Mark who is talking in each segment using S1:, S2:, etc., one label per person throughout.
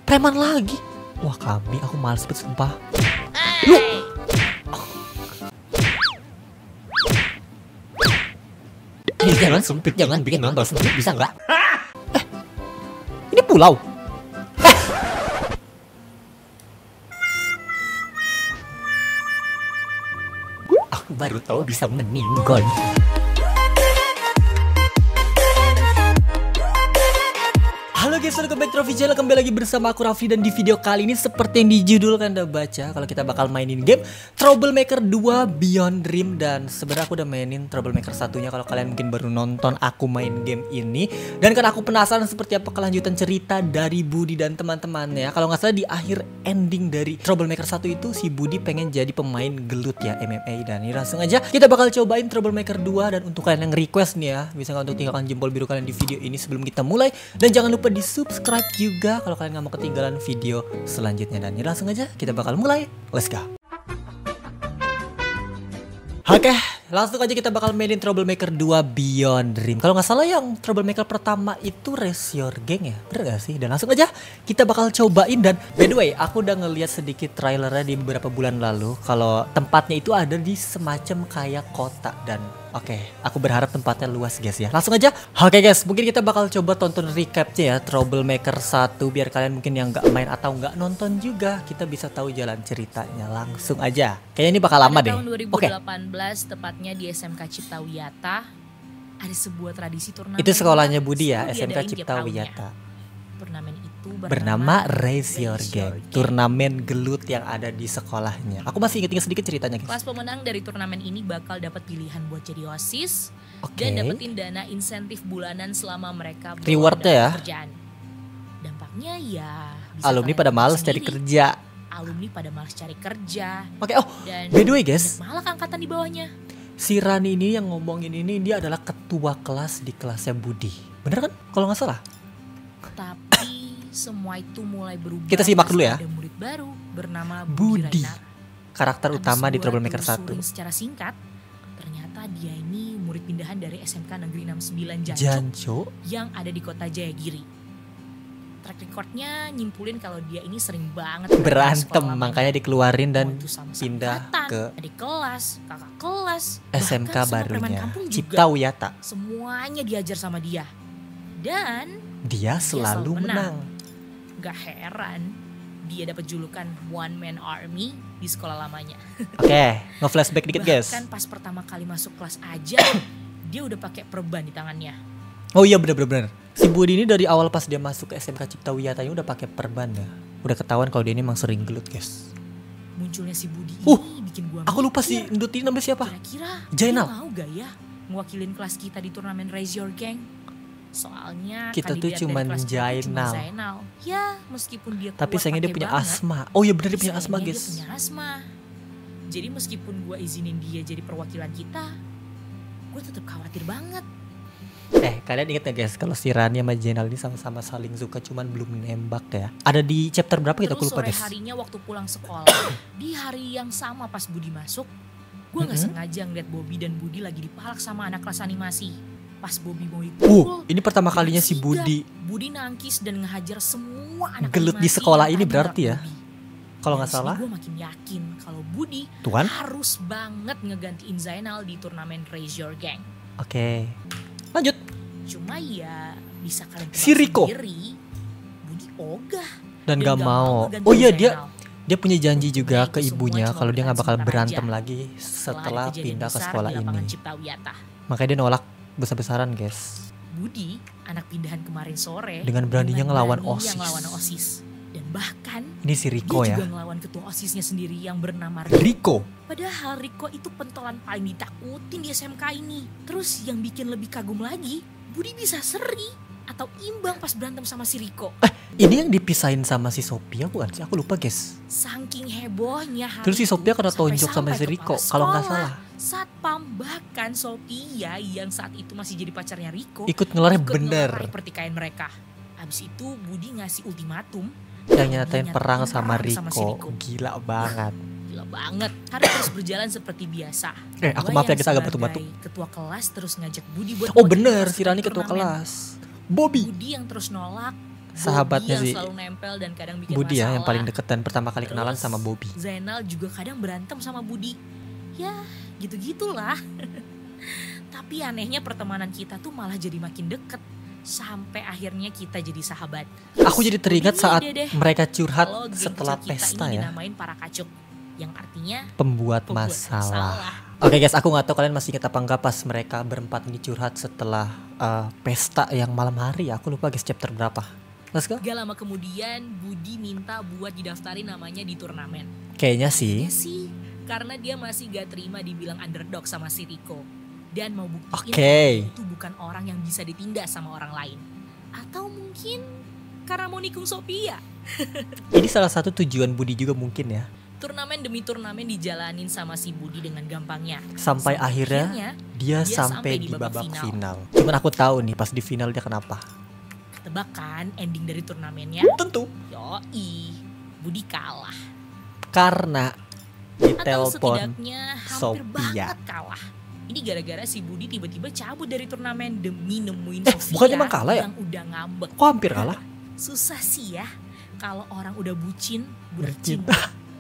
S1: Preman lagi. Wah kami, aku males banget sumpah. Lu jangan sempit, jangan bikin nonton sempit, bisa nggak? Ini pulau. Aku baru tahu bisa meninggal. Halo guys, welcome back to Raffi Channel. Kembali lagi bersama aku Raffi. Dan di video kali ini seperti yang di judul kan udah baca, kalau kita bakal mainin game Troublemaker 2 Beyond Dream. Dan sebenarnya aku udah mainin Troublemaker satunya, kalau kalian mungkin baru nonton aku main game ini. Dan kan aku penasaran seperti apa kelanjutan cerita dari Budi dan teman-temannya. Kalau nggak salah di akhir ending dari Troublemaker 1 itu si Budi pengen jadi pemain gelut ya, MMA. Dan ini langsung aja kita bakal cobain Troublemaker 2. Dan untuk kalian yang request nih ya, bisa nggak untuk tinggalkan jempol biru kalian di video ini sebelum kita mulai. Dan jangan lupa di subscribe juga kalau kalian nggak mau ketinggalan video selanjutnya. Dan ya langsung aja kita bakal mulai. Let's go. Oke, langsung aja kita bakal mainin Troublemaker 2 Beyond Dream. Kalau nggak salah yang Troublemaker pertama itu Raise Your Gang ya, bener gak sih? Dan langsung aja kita bakal cobain. Dan by the way, aku udah ngeliat sedikit trailernya di beberapa bulan lalu. Kalau tempatnya itu ada di semacam kayak kota. Dan oke, aku berharap tempatnya luas guys ya. Langsung aja. Oke guys, mungkin kita bakal coba tonton recapnya ya Troublemaker 1. Biar kalian mungkin yang nggak main atau nggak nonton juga, kita bisa tahu jalan ceritanya. Langsung aja. Kayaknya ini bakal lama deh.
S2: Tahun 2018 tepatnya di SMK Cipta Wiyata ada sebuah tradisi turnamen.
S1: Itu sekolahnya Budi ya, SMK Cipta Wiyata.
S2: Turnamen itu
S1: bernama Raise Your Gang. Turnamen gelut yang ada di sekolahnya. Aku masih inget sedikit ceritanya guys.
S2: Kelas pemenang dari turnamen ini bakal dapat pilihan buat jadi OSIS.
S1: Oke.
S2: Dan dapetin dana insentif bulanan selama mereka
S1: rewardnya ya.
S2: Kerjaan. Dampaknya ya
S1: alumni pada males cari kerja.
S2: Alumni pada malas cari kerja.
S1: Oke, oh dan by the way guys,
S2: malah angkatan di bawahnya.
S1: Si Rani ini yang ngomongin ini, dia adalah ketua kelas di kelasnya Budi. Bener kan? Kalau nggak salah.
S2: Tapi semua itu mulai berubah.
S1: Kita simak dulu ya.
S2: Ada murid baru bernama
S1: Budi.
S2: Rainar.
S1: Karakter utama di Troublemaker 1.
S2: Secara singkat, ternyata dia ini murid pindahan dari SMK Negeri 69
S1: Janco
S2: yang ada di kota Jayagiri. Track recordnya nyimpulin kalau dia ini sering banget
S1: berantem, makanya dikeluarin dan pindah ke
S2: adik kelas, kakak kelas,
S1: SMK barunya
S2: Cipta
S1: Wiyata.
S2: Semuanya diajar sama dia dan
S1: dia selalu menang.
S2: Gak heran dia dapat julukan One Man Army di sekolah lamanya.
S1: Oke, nge-flashback dikit guys.
S2: Bahkan pas pertama kali masuk kelas aja dia udah pakai perban di tangannya.
S1: Oh iya bener. Si Budi ini dari awal pas dia masuk ke SMK Cipta Wiyata udah pakai perban ya. Udah ketahuan kalau dia ini emang sering gelut guys.
S2: Munculnya si Budi ini bikin gua
S1: aku lupa sih Ndut ini namanya siapa?
S2: Kira-kira
S1: Jainal.
S2: Dia mau gak ya ngewakilin kelas kita di turnamen Raise Your Gang? Soalnya
S1: kita tuh cuman Jainal.
S2: Ya meskipun dia
S1: tapi sayangnya dia punya asma. Oh iya bener dia punya asma guys.
S2: Dia punya asma. Jadi meskipun gua izinin dia jadi perwakilan kita, gue tetap khawatir banget.
S1: Kalian inget gak guys kalau si Rani sama Jainal ini sama-sama saling suka cuman belum nembak ya. Ada di chapter berapa kita lupa guys.
S2: Terus sore harinya waktu pulang sekolah di hari yang sama pas Budi masuk, gue gak sengaja ngeliat Bobby dan Budi lagi dipalak sama anak kelas animasi. Pas Bobby mau dipukul,
S1: ini pertama kalinya si Budi
S2: nangkis dan ngehajar semua anak
S1: gelut di sekolah ini berarti ya. Kalau nggak salah,
S2: gue makin yakin kalau Budi harus banget ngegantiin Zainal di turnamen Raise Your Gang.
S1: Oke. Lanjut.
S2: Cuma ya bisa kalian
S1: si Riko
S2: sendiri, Budi ogah
S1: dan gak mau. Oh iya dia punya janji juga ke ibunya kalau dia nggak bakal berantem lagi setelah pindah ke sekolah ini. Makanya dia nolak besar-besaran guys.
S2: Budi anak pindahan kemarin sore
S1: dengan beraninya ngelawan
S2: OSIS. Dan bahkan
S1: ini si Riko
S2: dia
S1: ya.
S2: juga ngelawan ketua OSISnya sendiri yang bernama
S1: Riko.
S2: Padahal Riko itu pentolan paling ditakutin di SMK ini. Terus yang bikin lebih kagum lagi, Budi bisa seri atau imbang pas berantem sama si Riko.
S1: Ini yang dipisahin sama si Sophia bukan sih? Aku lupa guys.
S2: Saking hebohnya hari
S1: terus si Sophia kena tonjok sama si Riko kalau nggak salah.
S2: Satpam bahkan Sophia yang saat itu masih jadi pacarnya Riko
S1: ikut ngelarin bener
S2: pertikaian mereka. Abis itu Budi ngasih ultimatum
S1: yang nyatain perang sama Riko. Gila banget.
S2: Hari terus berjalan seperti biasa.
S1: Aku maaf ya kita agak batu-batu.
S2: Ketua kelas terus ngajak Budi buat
S1: bener si Rani ketua kelas. Bobby
S2: yang terus nolak
S1: sahabatnya
S2: Bobby
S1: si
S2: yang selalu nempel dan kadang bikin
S1: Budi ya, yang
S2: masalah.
S1: paling deket dan pertama kali kenalan
S2: Terus,
S1: sama Bobby.
S2: Zainal juga kadang berantem sama Budi. Ya gitu-gitulah. Tapi anehnya pertemanan kita tuh malah jadi makin deket. Sampai akhirnya kita jadi sahabat.
S1: Aku jadi teringat saat mereka curhat
S2: Kalau geng
S1: setelah
S2: kecil kita
S1: pesta
S2: ini
S1: ya,
S2: dinamain para kacuk. Yang artinya
S1: pembuat masalah. Oke guys, aku gak tahu kalian masih ingat apa enggak pas mereka berempat ini curhat setelah pesta yang malam hari ya. Aku lupa guys chapter berapa. Let's go.
S2: Gak lama kemudian Budi minta buat didaftarin namanya di turnamen.
S1: Kayaknya sih.
S2: Ya sih, karena dia masih gak terima dibilang underdog sama si Rico. Dan mau buktiin kalau itu bukan orang yang bisa ditindas sama orang lain. Atau mungkin karena mau nikung Sophia.
S1: Ini salah satu tujuan Budi juga mungkin ya.
S2: Turnamen demi turnamen dijalanin sama si Budi dengan gampangnya.
S1: Sampai akhirnya dia sampai di babak final. Cuman aku tahu nih pas di final dia kenapa.
S2: Tebak kan ending dari turnamennya?
S1: Tentu.
S2: Yoi, Budi kalah.
S1: Karena
S2: Atau
S1: ditelepon
S2: setidaknya hampir
S1: Sophia.
S2: banget kalah. Ini gara-gara si Budi tiba-tiba cabut dari turnamen demi nemuin Sophia
S1: bukannya emang kalah ya?
S2: yang udah ngambek.
S1: Kok hampir kalah?
S2: Susah sih ya kalau orang udah bucin bercinta.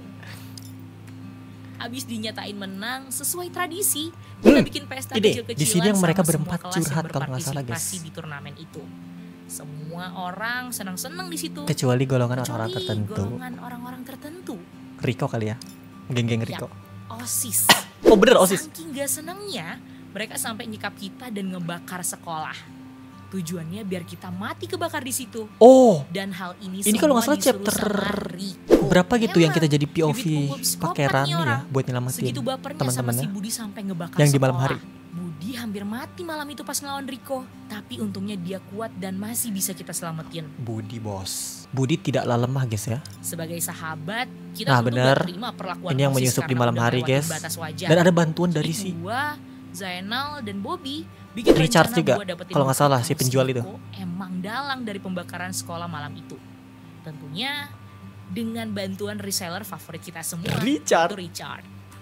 S2: Abis dinyatain menang sesuai tradisi, kita bikin pesta kecil-kecilan
S1: di sini yang mereka
S2: sama
S1: berempat
S2: semua kelas yang
S1: curhat kalau nggak salah guys.
S2: berpartisipasi di turnamen itu. Semua orang senang-senang di situ.
S1: Kecuali golongan orang-orang tertentu.
S2: Golongan orang-orang tertentu.
S1: Rico kali ya, geng-geng Rico.
S2: OSIS.
S1: Oh bener OSIS.
S2: Saking gak senangnya, mereka sampai nyikap kita dan ngebakar sekolah. Tujuannya biar kita mati kebakar di situ.
S1: Oh.
S2: Dan hal ini
S1: kalau nggak salah chapter berapa gitu yang kita jadi POV pakai Rani ya buat nyelamatin
S2: segitu bapernya sama si
S1: teman-temannya
S2: Budi sampai ngebakar
S1: yang
S2: sekolah.
S1: di malam hari.
S2: Budi hampir mati malam itu pas ngelawan Rico. Tapi untungnya dia kuat dan masih bisa kita selamatin.
S1: Budi bos. Budi tidaklah lemah guys ya.
S2: Sebagai sahabat, kita
S1: Nah,
S2: tentu
S1: bener.
S2: gak terima perlakuan
S1: Ini yang
S2: OSIS
S1: menyusup di
S2: karena
S1: malam
S2: udah
S1: hari
S2: ngelewatin
S1: guys.
S2: batas wajar.
S1: Dan ada bantuan dari
S2: Jadi
S1: si
S2: gua, Zainal dan Bobby bikin
S1: Richard
S2: rencana
S1: juga,
S2: buat dapetin
S1: kalau nggak salah,
S2: bukti
S1: si penjual
S2: kalau
S1: itu.
S2: Rico emang dalang dari pembakaran sekolah malam itu. Tentunya dengan bantuan reseller favorit kita semua,
S1: Richard.
S2: itu Richard.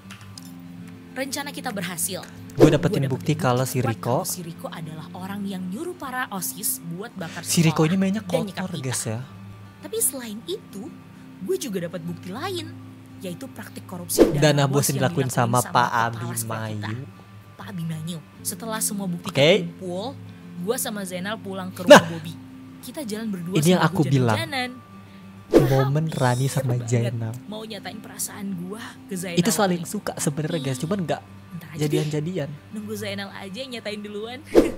S2: Rencana kita berhasil.
S1: Gue dapetin bukti kalau si
S2: kuat
S1: Rico
S2: kalau si Rico adalah orang yang nyuruh para OSIS buat bakar sekolah.
S1: Si Rico ini mainnya
S2: dan nyekap
S1: kotor
S2: kita.
S1: guys ya.
S2: Tapi selain itu, gue juga dapat bukti lain, yaitu praktik korupsi
S1: Dana bos
S2: yang
S1: yang dilakuin sama Pak
S2: kepala sekolah kita.
S1: Abimanyu.
S2: Pak Abimanyu. Setelah semua bukti
S1: Oke.
S2: terkumpul, gue sama Zainal pulang ke rumah Bobby. Kita jalan berdua
S1: Ini yang
S2: sambil
S1: aku bilang.
S2: hujan-hujanan.
S1: Momen Rani sama
S2: banget.
S1: Zainal.
S2: Mau nyatain perasaan gue ke Zainal.
S1: Itu saling suka sebenarnya guys, cuman nggak
S2: Ntar aja deh,
S1: jadian-jadian.
S2: nunggu Zainal aja yang nyatain duluan.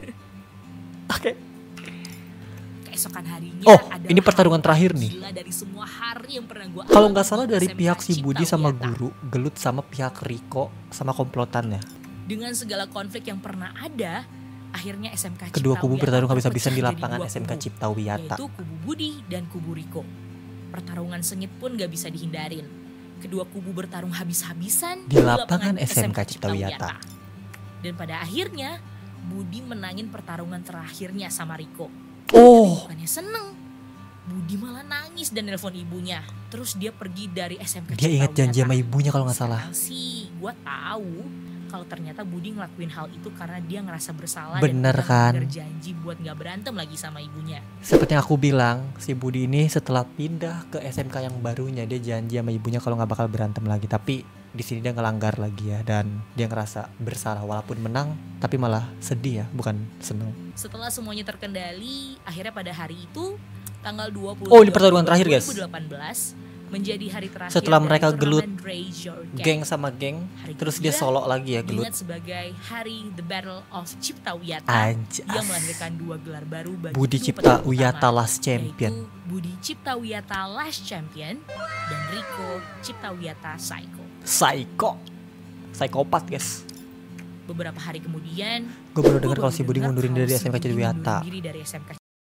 S1: Oke.
S2: Keesokan harinya
S1: Oh,
S2: adalah
S1: ini pertarungan
S2: hari
S1: terakhir nih.
S2: gila dari semua hari yang pernah gue
S1: Kalau nggak salah dari
S2: SMK
S1: pihak si Budi
S2: Cipta
S1: sama
S2: Wiyata.
S1: guru, gelut sama pihak Rico sama komplotannya.
S2: Dengan segala konflik yang pernah ada, akhirnya SMK
S1: Kedua
S2: Cipta
S1: kubu
S2: Wiyata
S1: bertarung habis-habisan di
S2: terpecah jadi
S1: lapangan
S2: dua
S1: SMK
S2: kubu,
S1: Cipta Wiyata.
S2: yaitu kubu Budi dan kubu Rico. Pertarungan sengit pun gak bisa dihindarin. Kedua kubu bertarung habis-habisan
S1: Di lapangan SMK Cipta Wiyata.
S2: Dan pada akhirnya Budi menangin pertarungan terakhirnya sama Rico.
S1: Oh,
S2: Bukannya seneng, Budi malah nangis dan nelpon ibunya. Terus dia pergi dari SMK
S1: dia
S2: Cipta
S1: ingat janji
S2: Wiyata.
S1: sama ibunya kalau nggak salah.
S2: Sekarang sih gue tahu kalau ternyata Budi ngelakuin hal itu karena dia ngerasa bersalah
S1: Bener
S2: dan udah
S1: kan?
S2: berjanji buat nggak berantem lagi sama ibunya.
S1: Seperti yang aku bilang, si Budi ini setelah pindah ke SMK yang barunya dia janji sama ibunya kalau nggak bakal berantem lagi. Tapi di sini dia ngelanggar lagi ya dan dia ngerasa bersalah walaupun menang tapi malah sedih ya, bukan seneng.
S2: Setelah semuanya terkendali, akhirnya pada hari itu tanggal 20
S1: Oh, ini pertarungan terakhir, guys.
S2: 2018 menjadi hari terakhir
S1: Setelah
S2: dari
S1: mereka
S2: turnamen
S1: gelut
S2: Raise Your Gang.
S1: Geng sama geng,
S2: Hari
S1: terus dia
S2: ketiga,
S1: solo lagi ya gelut.
S2: diingat sebagai hari The Battle of Cipta Wiyata
S1: Anjas.
S2: yang melahirkan dua gelar baru bagi
S1: Budi
S2: kedua
S1: Cipta
S2: petarung
S1: Wiyata
S2: utama,
S1: Last Champion.
S2: yaitu Budi Cipta Wiyata Last Champion dan Rico Cipta Wiyata Psycho.
S1: Psycho. Psikopat guys.
S2: Beberapa hari kemudian,
S1: Gue baru dengar
S2: gua
S1: kalau si Budi
S2: dengar
S1: ngundurin
S2: kalau
S1: dari
S2: si
S1: SMK Cipta
S2: Budi
S1: Wiyata.
S2: ngundurin diri dari SMK.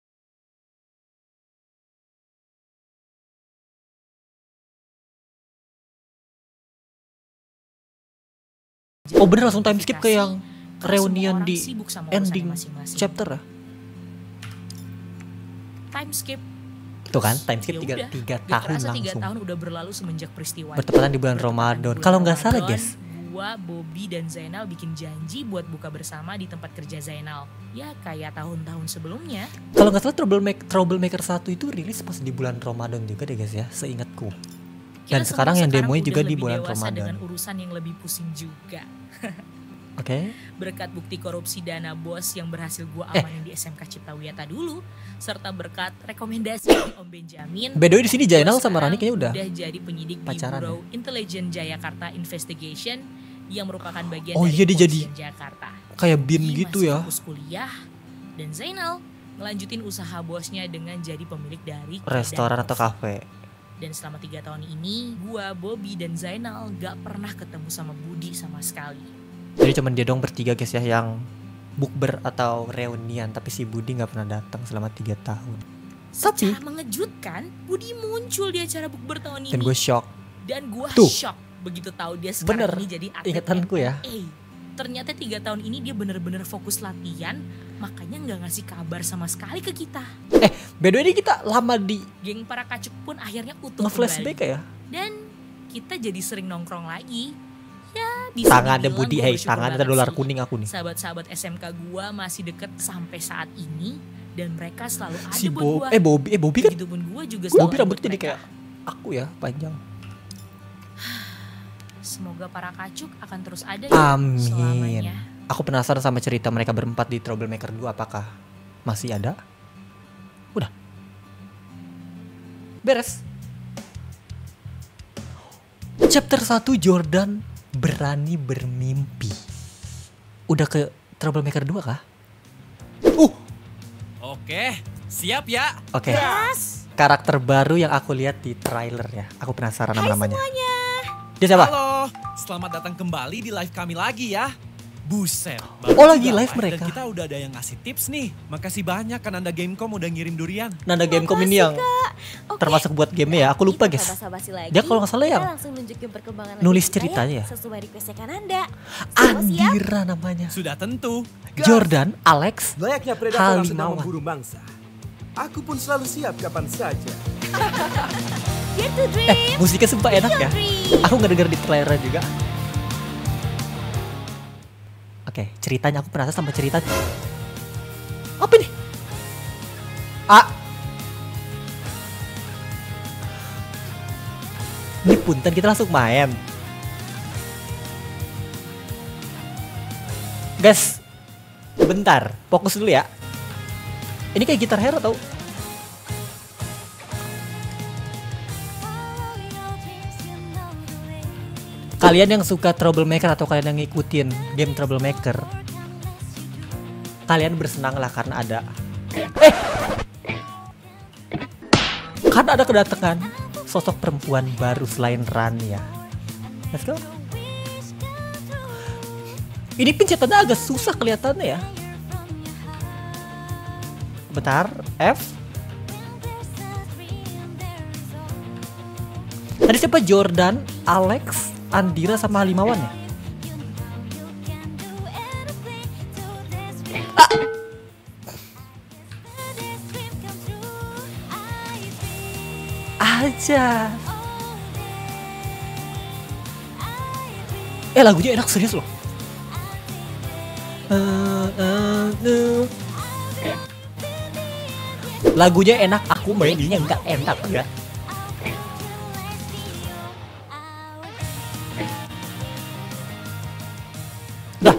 S1: Oh bener, langsung time skip ke yang
S2: Karena semua
S1: reunion
S2: orang
S1: di
S2: sibuk sama
S1: ending
S2: urusannya masing-masing.
S1: chapter ya.
S2: Time skip.
S1: Itu kan time skip
S2: Ya
S1: 3
S2: udah, gak
S1: tahun
S2: kerasa 3
S1: langsung.
S2: tahun udah berlalu semenjak peristiwa itu.
S1: Bertepatan di bulan
S2: Bertepatan
S1: Ramadan.
S2: bulan
S1: Kalau nggak salah
S2: Ramadan,
S1: guys,
S2: gua, Bobby, dan Zainal bikin janji buat buka bersama di tempat kerja Zainal. Ya kayak tahun-tahun sebelumnya.
S1: Kalau nggak salah Troublemaker 1 itu rilis pas di bulan Ramadan juga deh guys ya, seingatku. Dan sekarang yang demonya juga di bulan Ramadan.
S2: Dengan urusan yang lebih pusing juga.
S1: Oke.
S2: Berkat bukti korupsi dana bos yang berhasil gua amanin di SMK Cipta Wiyata dulu, serta berkat rekomendasi dari Om Benjamin.
S1: By the way di sini Zainal sama Rani kayaknya udah
S2: jadi penyidik
S1: pacaran
S2: di Bureau Intelijen Jayakarta Investigation yang merupakan bagian
S1: dari
S2: dia
S1: jadi
S2: Jakarta.
S1: Kayak bin gitu ya.
S2: Fokus kuliah dan Zainal ngelanjutin usaha bosnya dengan jadi pemilik dari
S1: restoran atau kafe.
S2: Dan selama 3 tahun ini, gua, Bobby, dan Zainal gak pernah ketemu sama Budi sama sekali.
S1: Jadi cuman dia dong bertiga guys ya yang bukber atau reunian. Tapi si Budi gak pernah datang selama 3 tahun.
S2: Secara mengejutkan, Budi muncul di acara bukber tahun ini.
S1: Dan gue shock.
S2: Dan gue shock begitu tahu dia sekarang ini jadi atlet
S1: ingatanku ya.
S2: Ternyata 3 tahun ini dia bener-bener fokus latihan, makanya gak ngasih kabar sama sekali ke kita.
S1: By the way ini kita lama di
S2: geng para kacuk pun akhirnya utuh
S1: nge-flashback ya.
S2: Dan kita jadi sering nongkrong lagi. Ya bisa
S1: tangan ada Budi, tangan ada dolar kuning aku nih.
S2: Sahabat-sahabat SMK gua masih deket sampai saat ini. Dan mereka selalu ada
S1: si
S2: buat gua.
S1: Bobby kan.
S2: Begitupun gua juga selalu
S1: Bobby rambutnya jadi kayak aku ya, panjang.
S2: Semoga para kacuk akan terus ada
S1: Amin.
S2: Selamanya.
S1: Aku penasaran sama cerita mereka berempat di Troublemaker 2, apakah masih ada? Udah. Beres. Chapter 1 Jordan berani bermimpi. Udah ke Troublemaker 2 kah?
S3: Oke, siap ya.
S1: Oke. Karakter baru yang aku lihat di trailer ya. Aku penasaran namanya.
S2: Semuanya.
S1: Dia siapa?
S3: Halo, selamat datang kembali di live kami lagi ya. Buset,
S1: lagi live mereka.
S3: Dan kita udah ada yang ngasih tips nih. Makasih banyak kan Nanda Gamecom udah ngirim durian.
S1: Nanda Gamecom ini yang termasuk buat game ya. Aku lupa guys. Dia kalau nggak salah yang nulis ceritanya ya.
S4: Sesuai requestnya Kananda.
S1: Andira namanya.
S3: Sudah tentu.
S1: Jordan, Alex,
S5: layaknya predator yang sedang
S1: Halimawan.
S5: memburu mangsa. Aku pun selalu siap kapan saja.
S4: Get to dream.
S1: Musiknya sumpah enak ya. Aku ngedenger di trailer juga. Oke, ceritanya aku penasaran sama ceritanya. Apa nih? Ini punten kita langsung main. Guys, bentar, fokus dulu ya. Ini kayak Guitar Hero tau. Kalian yang suka Troublemaker atau kalian yang ngikutin game Troublemaker, kalian bersenanglah karena ada karena ada kedatangan sosok perempuan baru selain Rania. Let's go. Ini pencetannya agak susah kelihatannya ya. Bentar, F. Tadi siapa? Jordan, Alex, Andira sama Halimawan ya? Aja. Lagunya enak serius loh. Lagunya enak, aku mainnya enggak enak ya. Dah.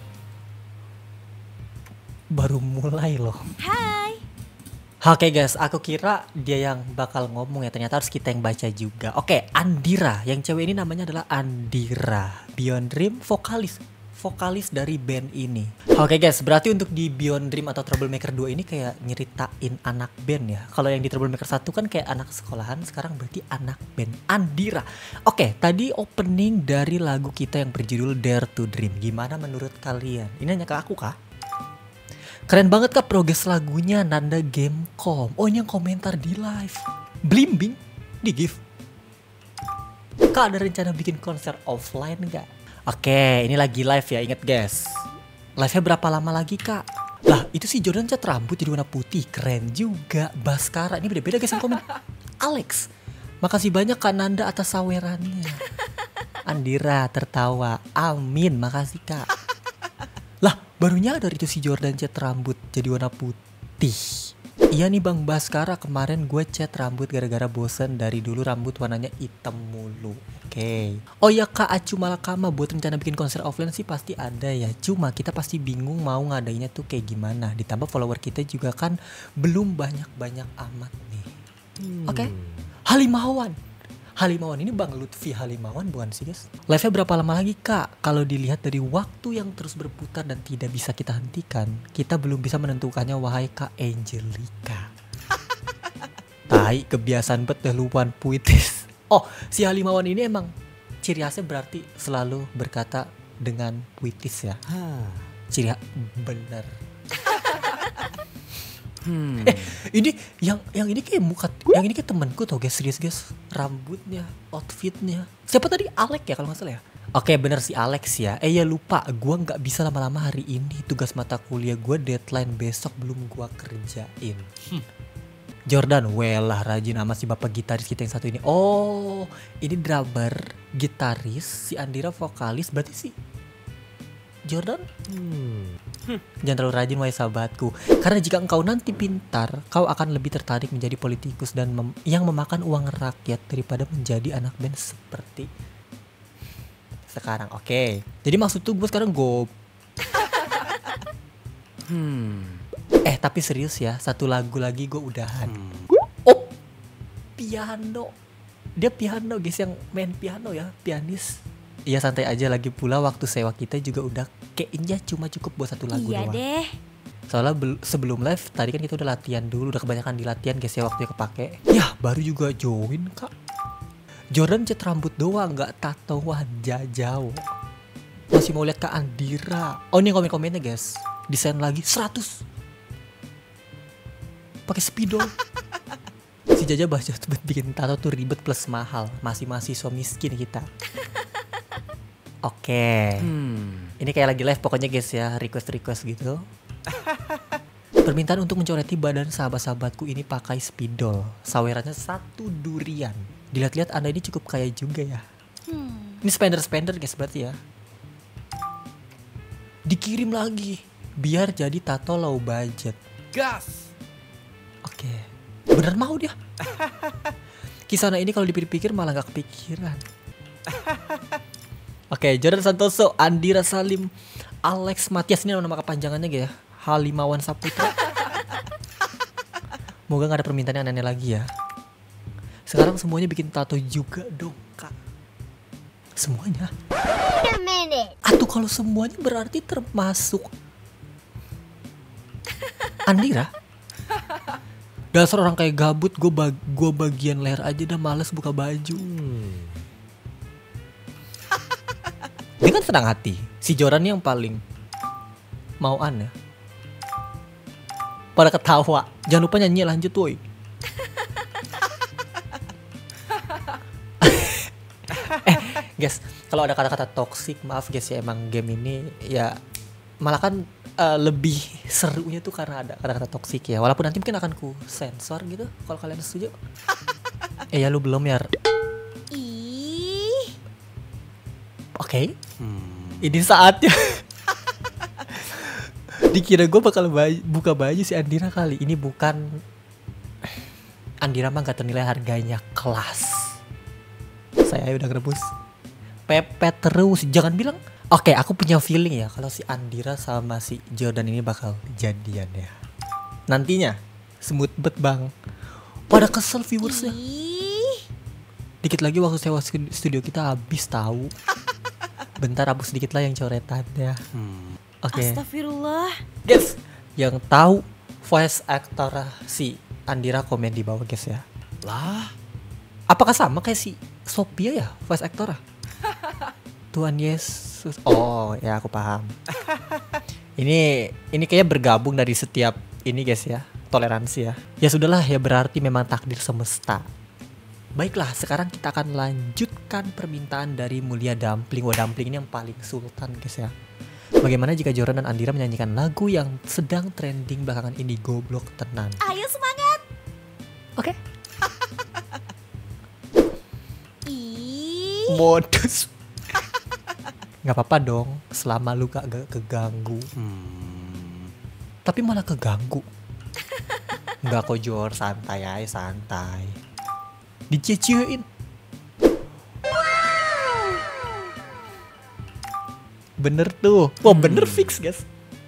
S1: Baru mulai loh.
S4: Hai.
S1: Oke guys, aku kira dia yang bakal ngomong ya, ternyata harus kita yang baca juga. Oke, Andira, yang cewek ini namanya adalah Andira. Beyond Dream vokalis dari band ini. Oke guys, berarti untuk di Beyond Dream atau Troublemaker 2 ini kayak nyeritain anak band ya. Kalau yang di Troublemaker 1 kan kayak anak sekolahan, sekarang berarti anak band Andira. Oke, tadi opening dari lagu kita yang berjudul Dare to Dream. Gimana menurut kalian? Ini hanya ke aku kah? Keren banget kak progres lagunya Nanda Gamecom. Oh ini yang komentar di live. Blimbing di gift. Kak ada rencana bikin konser offline gak? Oke ini lagi live ya, inget guys. Live-nya berapa lama lagi kak? Lah itu si Jordan cat rambut jadi warna putih. Keren juga. Baskara ini beda-beda guys yang komen. Alex, makasih banyak kak Nanda atas sawerannya. Andira tertawa. Amin, makasih Kak. Lah, baru nyadar itu si Jordan cat rambut jadi warna putih. Iya nih Bang Baskara, kemarin gue cat rambut gara-gara bosen. Dari dulu rambut warnanya hitam mulu. Oke. Oh ya Kak Acu Malakama, buat rencana bikin konser offline sih pasti ada ya. Cuma kita pasti bingung mau ngadainnya tuh kayak gimana. Ditambah follower kita juga kan belum banyak-banyak amat nih. Oke. Halimawan ini Bang Lutfi Halimawan bukan sih guys? Live-nya berapa lama lagi Kak? Kalau dilihat dari waktu yang terus berputar dan tidak bisa kita hentikan, kita belum bisa menentukannya wahai Kak Angelica. Tai, kebiasaan bet luan puitis. Oh, si Halimawan ini emang ciri khasnya berarti selalu berkata dengan puitis ya. Ciri bener. Ini yang ini kayak yang ini kayak temanku tau guys, serius guys. Rambutnya, outfitnya. Siapa tadi? Alex ya kalau nggak salah ya. Oke bener si Alex ya. Ya lupa, gue nggak bisa lama-lama hari ini. Tugas mata kuliah gue deadline besok belum gue kerjain. Jordan, welah rajin sama si bapak gitaris kita yang satu ini. Oh, ini drummer, gitaris, si Andira vokalis, berarti si Jordan? Jangan terlalu rajin wahai sahabatku. Karena jika engkau nanti pintar, kau akan lebih tertarik menjadi politikus dan yang memakan uang rakyat daripada menjadi anak band seperti sekarang. Oke. Jadi maksud tuh gue sekarang tapi serius ya, satu lagu lagi gue udahan. Oh, piano. Dia piano guys, yang main piano ya, pianis. Iya santai aja, lagi pula waktu sewa kita juga udah kayaknya cuma cukup buat satu lagu doang.
S4: Iya deh.
S1: Soalnya sebelum live tadi kan kita udah latihan dulu, udah kebanyakan di latihan guys ya, waktunya kepake. Ya baru juga join Kak. Jordan cat rambut doang, nggak tato wajah jauh. Masih mau lihat Kak Andira. Oh ini komen-komennya guys, desain lagi 100. Pakai spidol. Si Jaja baca bikin tato tuh ribet plus mahal. Masih mahasiswa miskin kita. Oke. Ini kayak lagi live pokoknya guys ya, request gitu. Permintaan untuk mencoreti badan sahabat-sahabatku ini pakai spidol. Sawerannya 1 durian. Dilihat-lihat Anda ini cukup kaya juga ya. Ini spender guys berarti ya. Dikirim lagi biar jadi tato low budget.
S3: Gas.
S1: Oke. Bener mau dia. Kisana ini kalau dipikir-pikir malah gak kepikiran. Oke, Jordan Santoso, Andira Salim, Alex Matias, ini nama kepanjangannya gitu ya. Halimawan Saputra. Moga gak ada permintaan yang aneh lagi ya. Sekarang semuanya bikin tato juga dong Kak. Semuanya. Atau kalau semuanya berarti termasuk Andira. Dasar orang kayak gabut, gue bagian leher aja dah, males buka baju. Dia kan senang hati. Si Joran yang paling mauan ya. Pada ketawa. Jangan lupa nyanyi lanjut woi. Guys, kalau ada kata-kata toxic, maaf guys ya, emang game ini ya malah kan lebih serunya tuh karena ada kata-kata toxic ya. Walaupun nanti mungkin akan ku sensor gitu kalau kalian setuju. Ya lu belum ya. Oke. Ini saatnya. Dikira gue bakal buka baju si Andira kali. Ini bukan. Andira mah gak ternilai harganya, kelas. Saya udah ngerebus pepet terus. Jangan bilang. Oke, aku punya feeling ya kalau si Andira sama si Jordan ini bakal jadian ya. Nantinya smooth bet bang. Pada kesel viewersnya. Dikit lagi waktu sewa studio kita habis tahu. Bentar, hapus sedikit lah yang coretan ya. Oke.
S4: Astagfirullah.
S1: Guys, yang tahu voice actor si Andira komen di bawah guys ya.
S3: Lah,
S1: apakah sama kayak si Sophia ya voice actor? Tuhan Yesus. Oh ya aku paham. Ini kayaknya bergabung dari setiap ini guys ya, toleransi ya. Ya sudahlah ya, berarti memang takdir semesta. Baiklah, sekarang kita akan lanjutkan permintaan dari Mulia Dumpling. Wah, Dumpling ini yang paling sultan guys ya. Bagaimana jika Jordan dan Andira menyanyikan lagu yang sedang trending belakangan ini, Goblok Tenan?
S4: Ayo semangat.
S1: Oke. Modus. Gak apa-apa dong, selama lu gak keganggu. Tapi malah keganggu. Enggak kok Jor, santai aja, santai. Dicie-ciein. Bener tuh. Wah bener fix guys.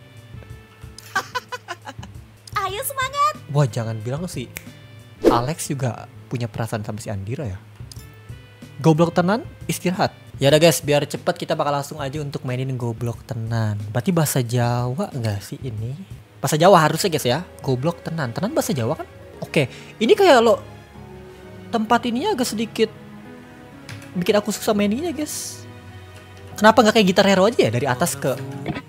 S4: Ayo semangat.
S1: Wah jangan bilang sih Alex juga punya perasaan sama si Andira ya. Goblok tenan, istirahat. Ya udah guys, biar cepet kita bakal langsung aja untuk mainin goblok tenan. Berarti bahasa Jawa enggak sih ini? Bahasa Jawa harusnya guys ya. Goblok tenan. Tenan bahasa Jawa kan? Oke, ini kayak lo tempat ininya agak sedikit bikin aku susah maininnya guys. Kenapa nggak kayak Guitar Hero aja ya dari atas ke?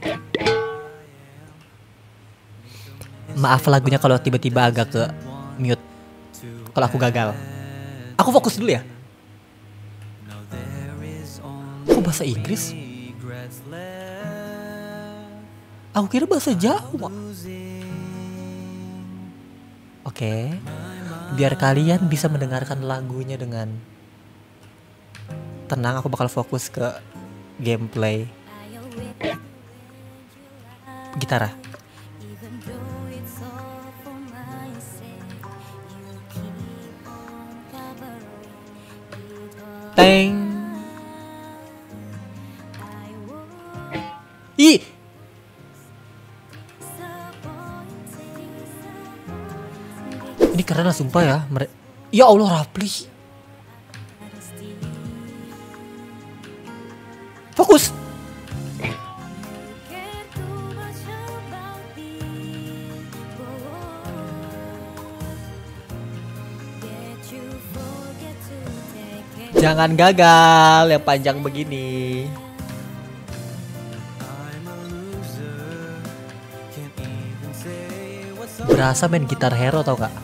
S1: Maaf lagunya kalau tiba-tiba agak ke mute. Kalau aku gagal. Aku fokus dulu ya. Kok bahasa Inggris? Aku kira bahasa Jawa. Oke. Biar kalian bisa mendengarkan lagunya dengan tenang, aku bakal fokus ke gameplay gitar. Teng. Ih. Ini keren lah sumpah ya. Ya Allah Rapli. Fokus. Jangan gagal yang panjang begini. Berasa main Guitar Hero tau gak?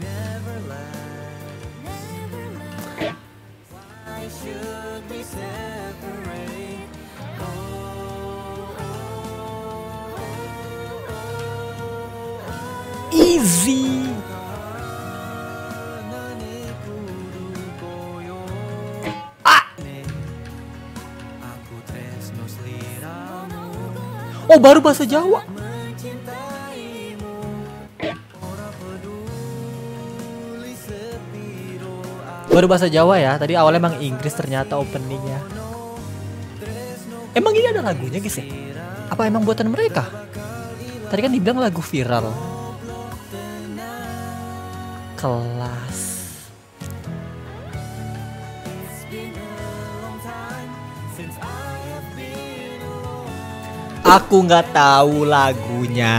S1: Easy. Oh baru bahasa Jawa. Baru bahasa Jawa ya. Tadi awalnya emang Inggris ternyata openingnya. Emang ini ada lagunya guys ya? Apa emang buatan mereka? Tadi kan dibilang lagu viral. Kelas. Aku nggak tahu lagunya.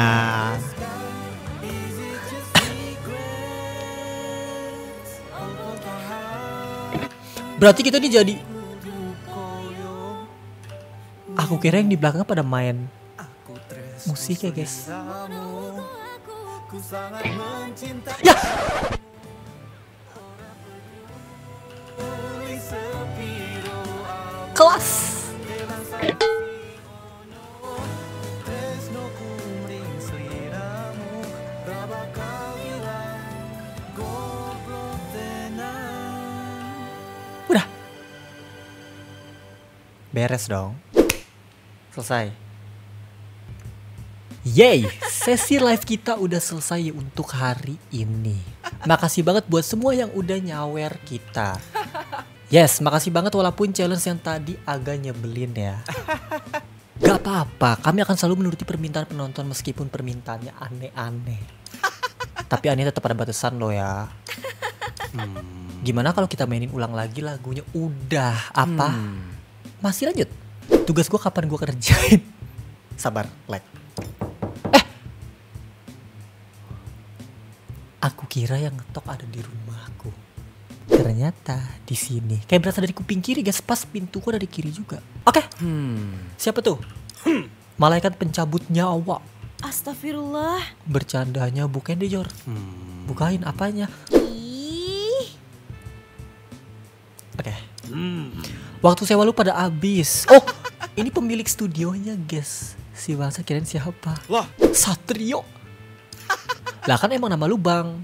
S1: Berarti kita ini jadi. Aku kira yang di belakang pada main musik ya guys. Ya. Kelas. Udah. Beres dong. Selesai. Yay, sesi live kita udah selesai untuk hari ini. Makasih banget buat semua yang udah nyawer kita. Yes, makasih banget walaupun challenge yang tadi agak nyebelin ya. Gak apa-apa, kami akan selalu menuruti permintaan penonton meskipun permintaannya aneh-aneh. Tapi aneh tetap ada batasan loh ya. Gimana kalau kita mainin ulang lagi lagunya? Udah, apa? Masih lanjut? Tugas gue kapan gue kerjain? Sabar, like. Aku kira yang ngetok ada di rumahku. Ternyata di sini. Kayak berasa dari kuping kiri guys, pas pintu gua dari kiri juga. Oke. Siapa tuh? Malaikat pencabut nyawa.
S4: Astagfirullah.
S1: Bercandanya bukain deh Jor. Bukain apanya?
S4: Ih.
S1: Oke. Waktu sewa lu pada habis. Oh, ini pemilik studionya guys. Si bangsa kirain siapa?
S3: Lah,
S1: Satrio. Lah kan emang nama lu Bang.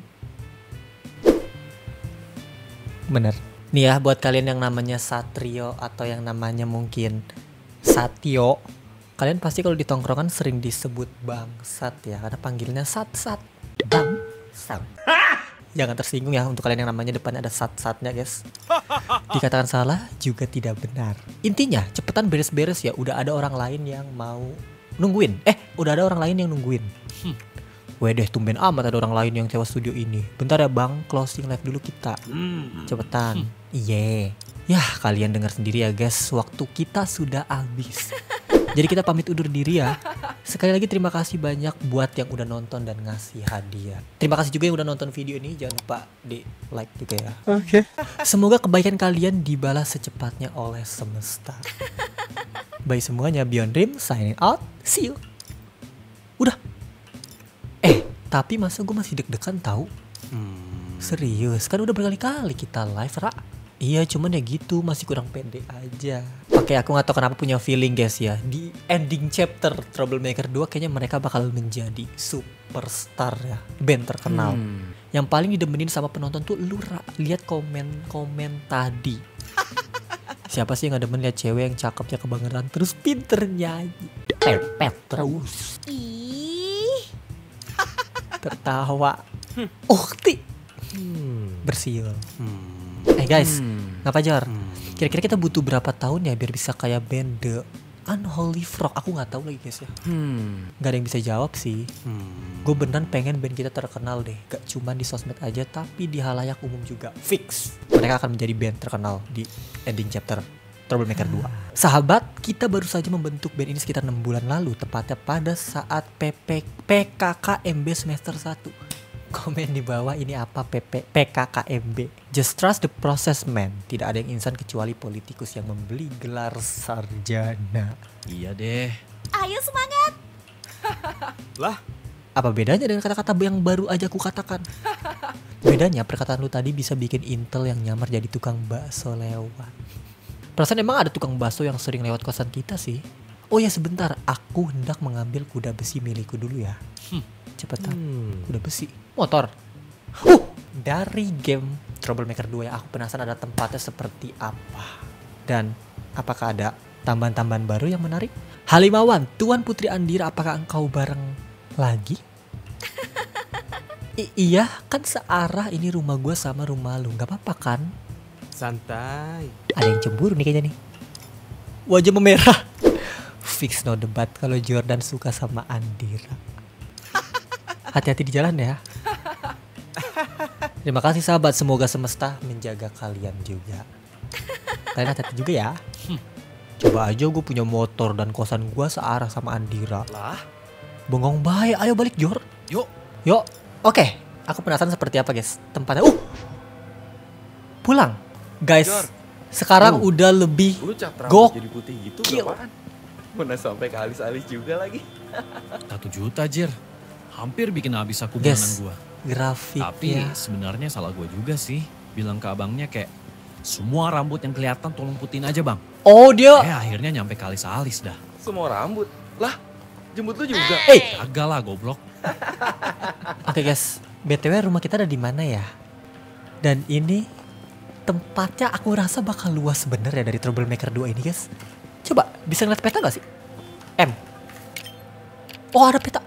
S1: Bener. Nih ya buat kalian yang namanya Satrio atau yang namanya mungkin Satyo. Kalian pasti kalau di tongkrongan sering disebut bangsat ya, karena panggilnya sat-sat. Bangsat. Jangan tersinggung ya untuk kalian yang namanya depannya ada sat-satnya guys. Dikatakan salah juga tidak benar. Intinya cepetan beres-beres ya, udah ada orang lain yang mau nungguin. Udah ada orang lain yang nungguin. Wedeh, tumben amat ada orang lain yang sewa studio ini. Bentar ya bang, closing live dulu kita. Cepetan. Iya. Yah, kalian dengar sendiri ya guys, waktu kita sudah habis. Jadi kita pamit undur diri ya. Sekali lagi terima kasih banyak buat yang udah nonton dan ngasih hadiah. Terima kasih juga yang udah nonton video ini. Jangan lupa di like juga ya. Oke. Semoga kebaikan kalian dibalas secepatnya oleh semesta. Bye semuanya, Beyond Dream signing out. See you. Udah. Tapi masa gue masih deg-degan tahu? Serius, kan udah berkali-kali kita live, Ra. Iya, cuman ya gitu, masih kurang pede aja. Oke, aku gak tahu kenapa punya feeling guys ya. Di ending chapter Troublemaker 2 kayaknya mereka bakal menjadi superstar ya, band terkenal. Yang paling didemenin sama penonton tuh lu, Ra. Lihat komen-komen tadi. Siapa sih yang gak demen lihat cewek yang cakepnya kebangetan terus pinter nyanyi. Pepet terus. Tertawa. Ukti. Bersiul. Guys, ngapa Jor? Kira-kira kita butuh berapa tahun ya biar bisa kayak band The Unholy Frog? Aku nggak tahu lagi guys ya. Gak ada yang bisa jawab sih. Gue beneran pengen band kita terkenal deh. Gak cuma di sosmed aja, tapi di halayak umum juga. Fix. Mereka akan menjadi band terkenal di ending chapter Troublemaker 2. Sahabat, kita baru saja membentuk band ini sekitar 6 bulan lalu, tepatnya pada saat PKKMB semester 1. Komen di bawah ini apa PKKMB. Just trust the process man. Tidak ada yang instan kecuali politikus yang membeli gelar sarjana.
S3: Iya deh.
S4: Ayo semangat.
S5: Lah,
S1: apa bedanya dengan kata-kata yang baru aja aku katakan? Bedanya perkataan lu tadi bisa bikin Intel yang nyamar jadi tukang bakso lewat. Perasaan emang ada tukang bakso yang sering lewat kosan kita sih. Oh ya sebentar, aku hendak mengambil kuda besi milikku dulu ya. Cepetan, kuda besi. Motor. Dari game Troublemaker 2 yang aku penasaran ada tempatnya seperti apa. Dan apakah ada tambahan-tambahan baru yang menarik? Halimawan, Tuan Putri Andira, apakah engkau bareng lagi? Iya, kan searah ini rumah gue sama rumah lu. Gak apa-apa kan?
S5: santai.
S1: Ada yang cemburu nih kayaknya nih. Wajah memerah. Fix no debat kalau Jordan suka sama Andira. Hati-hati di jalan ya. Terima kasih sahabat, semoga semesta menjaga kalian juga. Kalian hati-hati juga ya. Coba aja gue punya motor dan kosan gue searah sama Andira.
S5: Lah,
S1: bengong baik, ayo balik Jor.
S3: Yuk.
S1: Oke, aku penasaran seperti apa guys tempatnya. Pulang. Guys,
S5: Jor.
S1: sekarang udah lebih
S5: lu cat rambut
S1: Gokil.
S5: jadi putih gitu berapaan? Mana sampai ke alis-alis juga lagi.
S3: 1 juta Jir. Hampir bikin habis aku
S1: Guys,
S3: bulanan gua.
S1: grafiknya.
S3: Tapi sebenarnya salah gua juga sih. Bilang ke abangnya kayak semua rambut yang kelihatan tolong putihin aja bang.
S1: Oh dia.
S3: Akhirnya nyampe ke alis-alis dah.
S5: Semua rambut. Lah, jemput lu juga.
S3: Kagak lah goblok.
S1: Oke guys, BTW rumah kita ada di mana ya? Dan ini tempatnya aku rasa bakal luas bener ya dari Troublemaker 2 ini guys. Coba bisa ngeliat peta gak sih? M. Oh ada peta.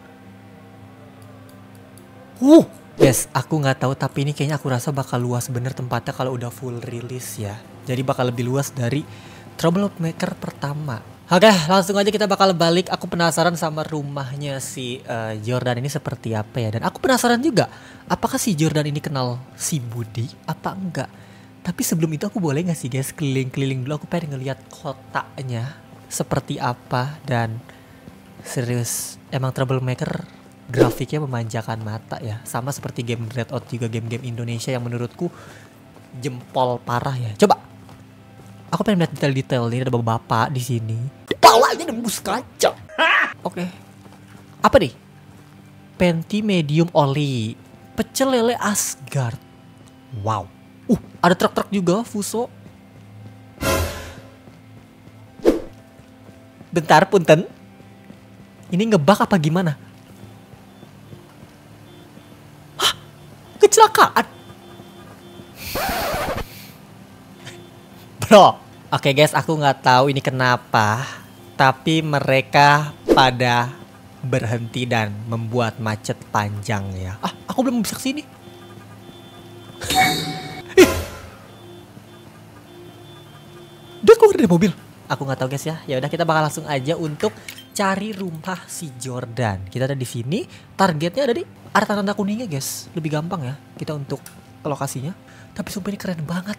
S1: Guys, aku nggak tahu tapi ini kayaknya aku rasa bakal luas bener tempatnya kalau udah full release ya. Jadi bakal lebih luas dari Troublemaker pertama. Oke, langsung aja kita bakal balik. Aku penasaran sama rumahnya si Jordan ini seperti apa ya. Dan aku penasaran juga, apakah si Jordan ini kenal si Budi apa enggak. Tapi sebelum itu aku boleh gak sih guys keliling-keliling dulu. Aku pengen ngeliat kotaknya seperti apa. Dan serius, emang Troublemaker grafiknya memanjakan mata ya. Sama seperti game Redout juga, game-game Indonesia yang menurutku jempol parah ya. Coba, aku pengen lihat detail-detail. Ini ada bapak di sini. Kepalanya nembus kaca. Oke. Apa nih? Penti medium oli. Pecel lele Asgard. Wow. Ada truk-truk juga, Fuso. Bentar, punten. Ini ngebak apa gimana? Hah? Kecelakaan? Bro, oke guys, aku nggak tahu ini kenapa. Tapi mereka pada berhenti dan membuat macet panjang ya. Ah, aku belum bisa kesini. Dia keluar dari mobil. Aku nggak tahu guys ya. Ya udah kita bakal langsung aja untuk cari rumah si Jordan. Kita ada di sini. Targetnya ada di ada tanda kuningnya guys. Lebih gampang ya kita untuk ke lokasinya. Tapi sumpah ini keren banget.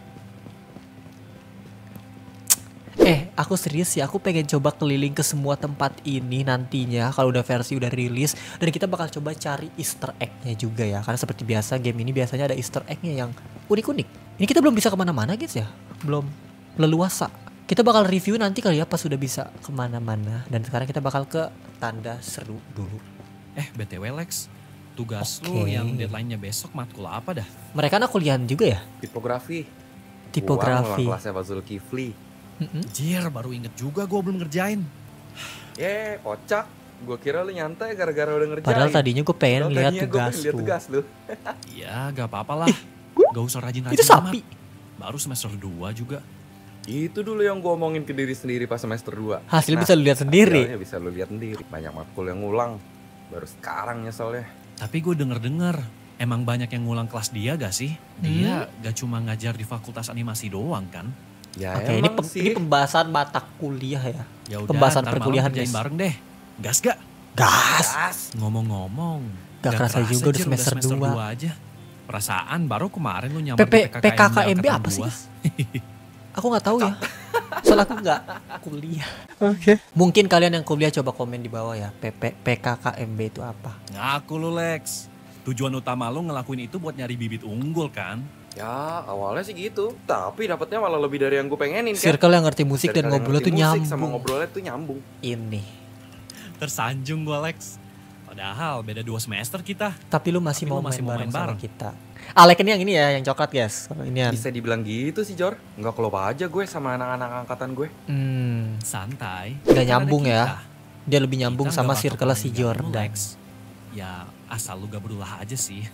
S1: Aku serius ya, aku pengen coba keliling ke semua tempat ini nantinya kalau udah versi udah rilis. Dan kita bakal coba cari easter egg-nya juga ya. Karena seperti biasa game ini biasanya ada easter egg-nya yang unik-unik. Ini kita belum bisa kemana-mana guys ya. Belum leluasa. Kita bakal review nanti kali ya pas sudah bisa kemana-mana. Dan sekarang kita bakal ke tanda seru dulu.
S3: BTW Lex, tugas lu yang deadline-nya besok matkul apa dah?
S1: Mereka anak kuliahan juga ya?
S5: Tipografi.
S1: Tipografi.
S5: Gua kelasnya Pak Zulkifli.
S3: Jir, baru inget juga gue belum ngerjain.
S5: Kocak. Gue kira lu nyantai gara-gara udah ngerjain.
S1: Padahal tadinya gue pengen lihat tugas lu.
S3: Iya, gak apa-apa lah. Gak usah rajin-rajin.
S1: Itu sapi.
S3: Baru semester 2 juga.
S5: Itu dulu yang gue omongin ke diri sendiri pas semester 2.
S1: Hasilnya bisa lu lihat sendiri.
S5: Hasilnya bisa lu lihat sendiri. Banyak matkul yang ngulang. Baru sekarang nyeselnya.
S3: Tapi gue denger-denger, emang banyak yang ngulang kelas dia gak sih? Dia gak cuma ngajar di fakultas animasi doang kan?
S5: Ya
S1: Oke, ini pembahasan mata kuliah ya.
S3: Yaudah,
S1: pembahasan
S3: ntar
S1: perkuliahan
S3: malam kerjain
S1: guys.
S3: bareng deh. Gas gak?
S1: Gas.
S3: Ngomong-ngomong,
S1: Gak kerasa juga udah
S3: Jir,
S1: semester 2
S3: aja. Perasaan baru kemarin lu nyamper di
S1: PKKMB apa sih guys? Aku gak tahu ya. Soalnya aku gak kuliah. Oke. Mungkin kalian yang kuliah coba komen di bawah ya. PKKMB itu apa?
S3: Ngaku lu Lex. Tujuan utama lu ngelakuin itu buat nyari bibit unggul kan?
S5: Ya awalnya sih gitu. Tapi dapatnya malah lebih dari yang gue pengenin kan.
S1: Circle yang ngerti musik dan ngobrolnya tuh nyambung.
S5: Sama ngobrolnya tuh nyambung.
S1: Ini.
S3: Tersanjung gua Lex. Padahal beda 2 semester kita.
S1: Tapi lu masih mau
S3: main
S1: bareng sama
S3: bareng
S1: kita. Alek ini yang ini ya, yang coklat guys. Kalau ini
S5: bisa dibilang gitu sih Jor. Nggak kelop aja gue sama anak-anak angkatan gue.
S3: Santai.
S1: Gak nyambung ya. Dia lebih nyambung sama circle si Jordan.
S3: Lex. Ya asal lu gak berulah aja sih.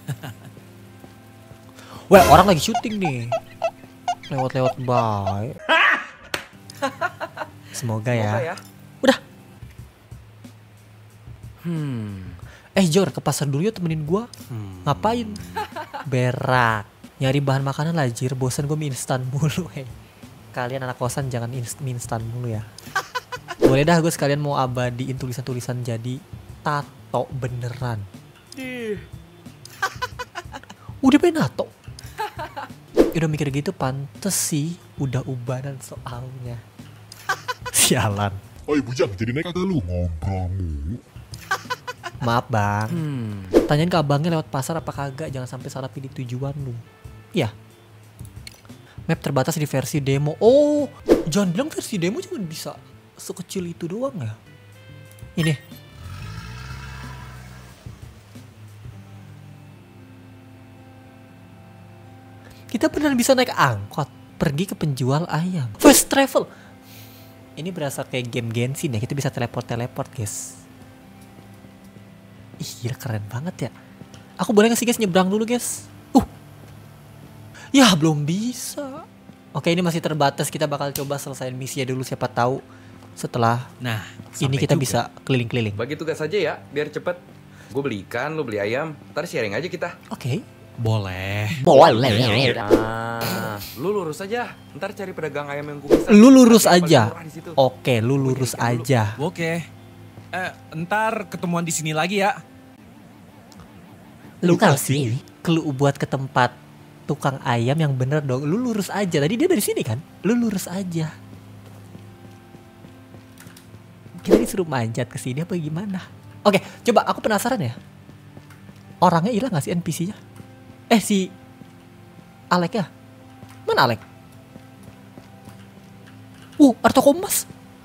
S1: Wah, orang lagi syuting nih. Lewat-lewat baik. Semoga ya. Udah. Jor, ke pasar dulu yuk temenin gua. Ngapain? Berak. Nyari bahan makanan lah Jir. Bosan gue mie instan mulu. Kalian anak kosan jangan mie instan mulu ya. Boleh dah gue sekalian mau abadiin tulisan-tulisan jadi tato beneran. Udah pengen tato. Udah mikir gitu pantes sih udah ubanan soalnya. Sialan.
S6: Oi bujang, jadi naik kagak lu ngobrol mulu.
S1: Maaf bang. Tanyain ke abangnya lewat pasar apa kagak. Jangan sampai salah pilih tujuan lu. Iya. Map terbatas di versi demo. Oh, jangan bilang versi demo cuma bisa sekecil itu doang ya. Ini. Kita beneran bisa naik angkot pergi ke penjual ayam. Fast travel. Ini berasa kayak game Genshin ya. Kita bisa teleport guys. Ih gila keren banget ya. Aku boleh gak sih guys nyebrang dulu guys. Ya belum bisa. Oke ini masih terbatas. Kita bakal coba selesaiin misinya dulu. Siapa tahu setelah ini kita juga bisa keliling-keliling.
S5: Bagi tugas aja ya biar cepet. Gue beli ikan, lu beli ayam. Ntar sharing aja kita.
S1: Oke.
S3: Boleh.
S5: Lu lurus aja. Ntar cari pedagang ayam yang gue bisa.
S1: Lu lurus aja. Oke, lu lurus aja.
S3: Oke. Ntar ketemuan di sini lagi ya.
S1: Lu kasih clue buat ke tempat tukang ayam yang bener dong. Lu lurus aja. Tadi dia dari sini kan? Lu lurus aja. Kita disuruh manjat ke sini apa gimana? Oke, coba aku penasaran ya. Orangnya hilang gak sih NPC-nya? Si Alek ya? Mana Alek? Arto Kompas.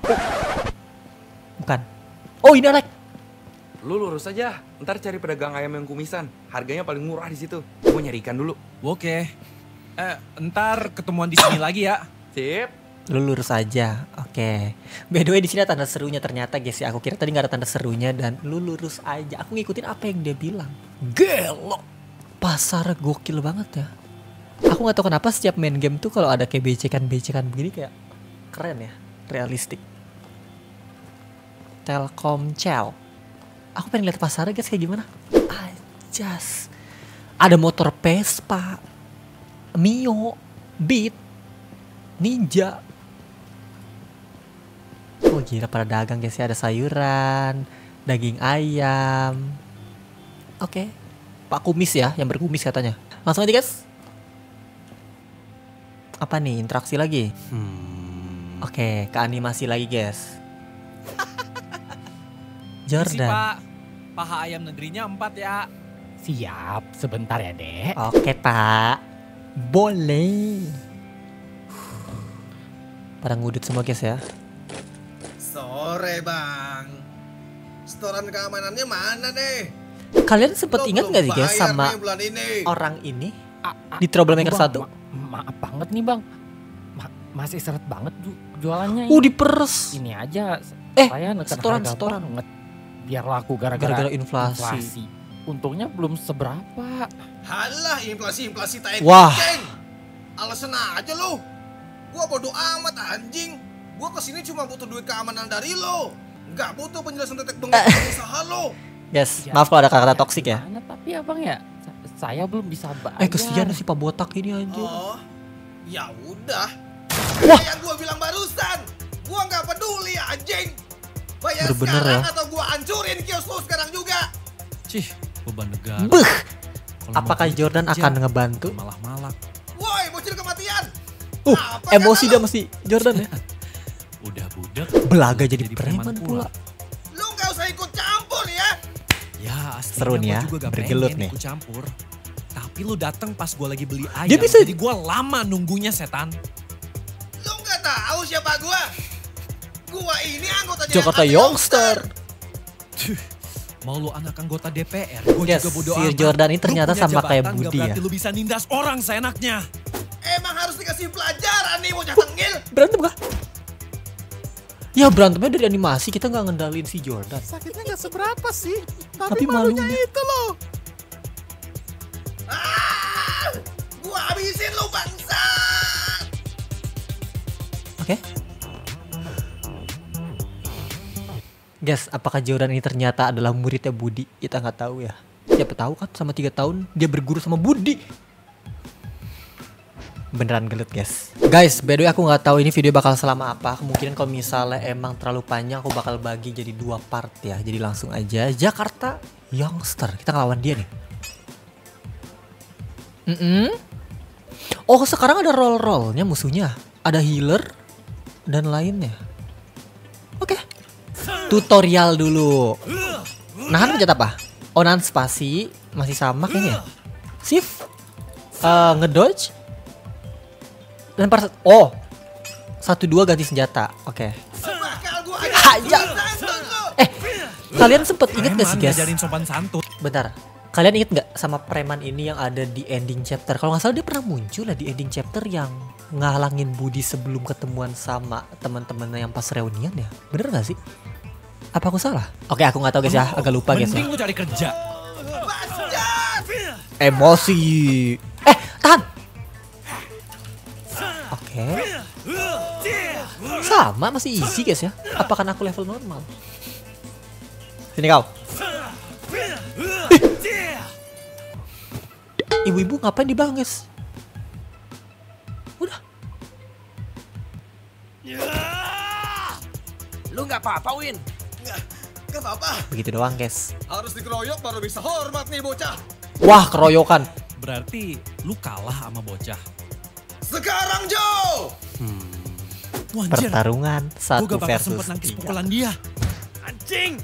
S1: Bukan. Oh ini Alek.
S5: Lu lurus aja. Ntar cari pedagang ayam yang kumisan. Harganya paling murah di situ. Gue nyari ikan dulu.
S3: Oke. Ntar ketemuan di sini lagi ya.
S5: Sip.
S1: Lu lurus aja. Oke. By the way di sini ada tanda serunya ternyata guys ya. Aku kira tadi nggak ada tanda serunya dan lu lurus aja. Aku ngikutin apa yang dia bilang. Gelo. Pasar gokil banget ya. Aku nggak tahu kenapa setiap main game tuh kalau ada kayak becekan begini kayak keren ya, realistik. Telkomsel. Aku pengen lihat pasarnya guys kayak gimana. Ajas. Ada motor Vespa, Mio, Beat, Ninja. Oh gila pada dagang guys ya. Ada sayuran, daging ayam. Oke. Pak Kumis ya, yang berkumis katanya. Langsung aja guys. Apa nih, interaksi lagi? Oke, ke animasi lagi guys.
S3: Isi
S1: Jordan.
S3: Pak, paha ayam negerinya 4 ya.
S7: Siap, sebentar ya dek.
S1: Oke pak, boleh. Pada ngudut semua guys ya.
S8: Sore bang, setoran keamanannya mana nih?
S1: Kalian sempet
S8: Lo
S1: ingat
S8: belum
S1: gak sih guys
S8: bayar
S1: sama
S8: nih bulan ini.
S1: orang ini di Troublemaker 1?
S7: Maaf banget nih bang, masih seret banget jualannya. Ini.
S1: Diperes.
S7: Ini aja,
S1: Eh,
S7: saya neken
S1: setoran,
S7: harga
S1: setoran.
S7: banget. Biar laku gara-gara
S1: Gara-gara inflasi.
S7: Untungnya belum seberapa.
S8: Halah inflasi tai
S1: Wah.
S8: kucing. Alasan aja lo. Gua bodo amat anjing. Gua kesini cuma butuh duit keamanan dari lo. Nggak butuh penjelasan tetek bengek usaha lo.
S1: Guys,
S7: Ya,
S1: maaf kalau ada kata-kata toksik ya.
S7: Gimana, tapi abang ya, saya belum bisa bayar.
S1: Kesian sih Pak Botak ini anjir.
S8: Oh, ya udah.
S1: Wah.
S8: Yang gua bilang barusan, gua nggak peduli anjing. Bayar
S1: Bener-bener
S8: sekarang
S1: ya.
S8: atau gua hancurin kios lo sekarang juga.
S3: Cih, beban negara.
S1: Beuh.
S3: Kalau
S1: Apakah
S3: mau kerja,
S1: Jordan akan ngebantu?
S3: malah malak.
S8: Woi, bocil kematian. Apa
S1: Emosi
S8: kata
S1: dia
S8: lo?
S1: mesti Jordan ya.
S3: Udah budek.
S1: Belaga jadi preman pula.
S8: Lu nggak usah ikut campur ya.
S3: Ya, aslinya
S1: Seru nih ya,
S3: gua juga gak
S1: bergelut
S3: pengen
S1: nih.
S3: ikut campur. Tapi lu datang pas gua lagi beli ayam.
S1: Dia bisa-
S3: Jadi gua lama nunggunya setan.
S8: Lu nggak tahu siapa gua? Gua ini anggota
S1: Jakarta
S8: JKT
S1: Youngster.
S3: Mau lu anak anggota DPR, gua
S1: Yes,
S3: juga bodo
S1: si
S3: amat.
S1: Jordan ini
S3: Lu
S1: ternyata
S3: punya
S1: sama kayak
S3: jabatan,
S1: Budi
S3: gak berarti
S1: ya.
S3: lu bisa nindas orang seenaknya.
S8: Emang harus dikasih pelajaran nih bocah tengil.
S1: Berantem kah? Ya berantemnya dari animasi, kita nggak ngendalin si Jordan.
S8: Sakitnya nggak seberapa sih.
S1: Tapi malunya
S8: itu loh. Gua habisin lu bangsa.
S1: Oke. Guys, apakah Jordan ini ternyata adalah muridnya Budi? Kita nggak tahu ya. Siapa tahu kan sama 3 tahun dia berguru sama Budi. Beneran gelut guys. Guys, by the way aku nggak tahu ini video bakal selama apa. Kemungkinan kalau misalnya emang terlalu panjang aku bakal bagi jadi 2 part ya. Jadi langsung aja Jakarta Youngster. Kita ngelawan dia nih. Oh sekarang ada roll-rollnya musuhnya. Ada healer dan lainnya. Oke. Tutorial dulu. Nahan pencet apa? Oh nahan spasi. Masih sama kayaknya. Shift. Ngedodge. Dan oh 1-2 ganti senjata. Oke.
S8: Bakal gua
S1: Hajar.
S8: santun lu.
S1: Kalian sempet inget gak sih
S3: Preman
S1: guys?
S3: ngajarin sopan santun.
S1: Bentar. Kalian inget gak sama preman ini yang ada di ending chapter? Kalau nggak salah dia pernah muncul lah di ending chapter yang ngalangin Budi sebelum ketemuan sama teman-temannya yang pas reunian ya. Bener gak sih? Apa aku salah? Oke aku nggak tahu guys ya. Agak lupa guys ya.
S3: Mending lu cari kerja.
S8: Basjas.
S1: Emosi. Tahan. Oke. Sama masih easy guys ya. Apakah aku level normal? Sini kau. Ibu-ibu ngapain di belakang guys? Udah.
S8: Lu nggak apa-apa Win? Nggak apa-apa.
S1: Begitu doang guys.
S8: Harus dikeroyok baru bisa hormat nih bocah.
S1: Wah keroyokan.
S3: Berarti lu kalah sama bocah.
S8: Sekarang Joe.
S3: Wah, anjir.
S1: Pertarungan
S3: Gue
S1: 1
S3: gak bakal
S1: versus
S3: sempet nangkis
S1: 3.
S3: pukulan dia. Anjing.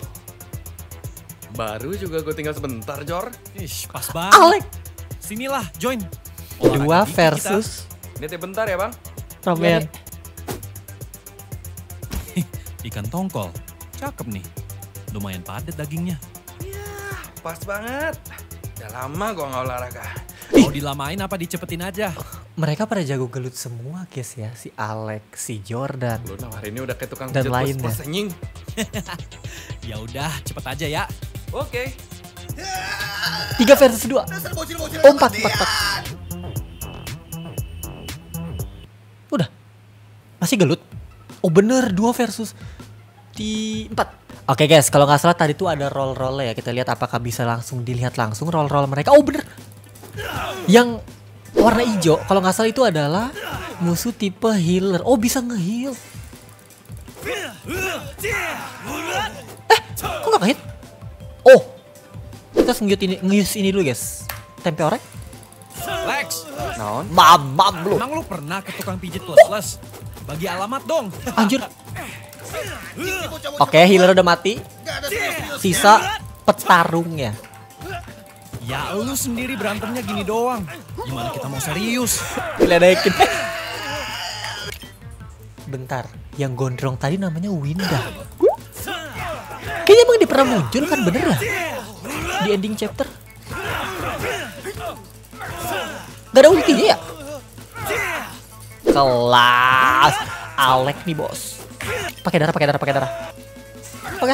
S5: Baru juga gue tinggal sebentar, Jor.
S3: Ish, pas banget.
S1: Alek.
S3: Sinilah, join.
S1: 2
S3: Olahraga dikit
S1: versus
S5: Lihat bentar ya, Bang.
S1: Roman.
S3: kita. Ikan tongkol. Cakep nih. Lumayan padat dagingnya.
S5: Pas banget. Udah lama gue nggak olahraga.
S3: Mau dilamain apa dicepetin aja?
S1: Mereka pada jago gelut semua guys ya. Si Alek, si Jordan.
S5: Lu nawarinnya udah kayak tukang
S1: Dan
S5: pijat
S1: lainnya.
S5: bos anjing.
S3: Ya udah, cepet aja ya.
S5: Oke.
S1: 3 versus 2.
S8: Dasar bocil-bocil.
S1: Oh, 4. Udah. Masih gelut. Oh bener 2 versus. bukti 4. Oke guys, kalau nggak salah tadi tuh ada roll ya. Kita lihat apakah bisa langsung dilihat langsung roll mereka. Oh bener. Yang warna hijau kalau nggak salah itu adalah musuh tipe healer. Oh bisa nge-heal. Kok nggak hit? Oh, kita nge-use ini dulu guys. Tempe orek.
S3: Lex,
S5: Naon?
S1: Mamam lu.
S3: emang lu pernah ke tukang pijit plus? Bagi alamat dong.
S1: Anjir. Oke, healer udah mati. Sisa petarungnya.
S3: Ya lu sendiri berantemnya gini doang. Gimana kita mau serius?
S1: Diledekin. Bentar, yang gondrong tadi namanya Winda. Kayaknya emang dia pernah muncul kan, bener ya? Di ending chapter. Gak ada ultinya ya? Kelas Alek nih bos. Pakai darah. Oke.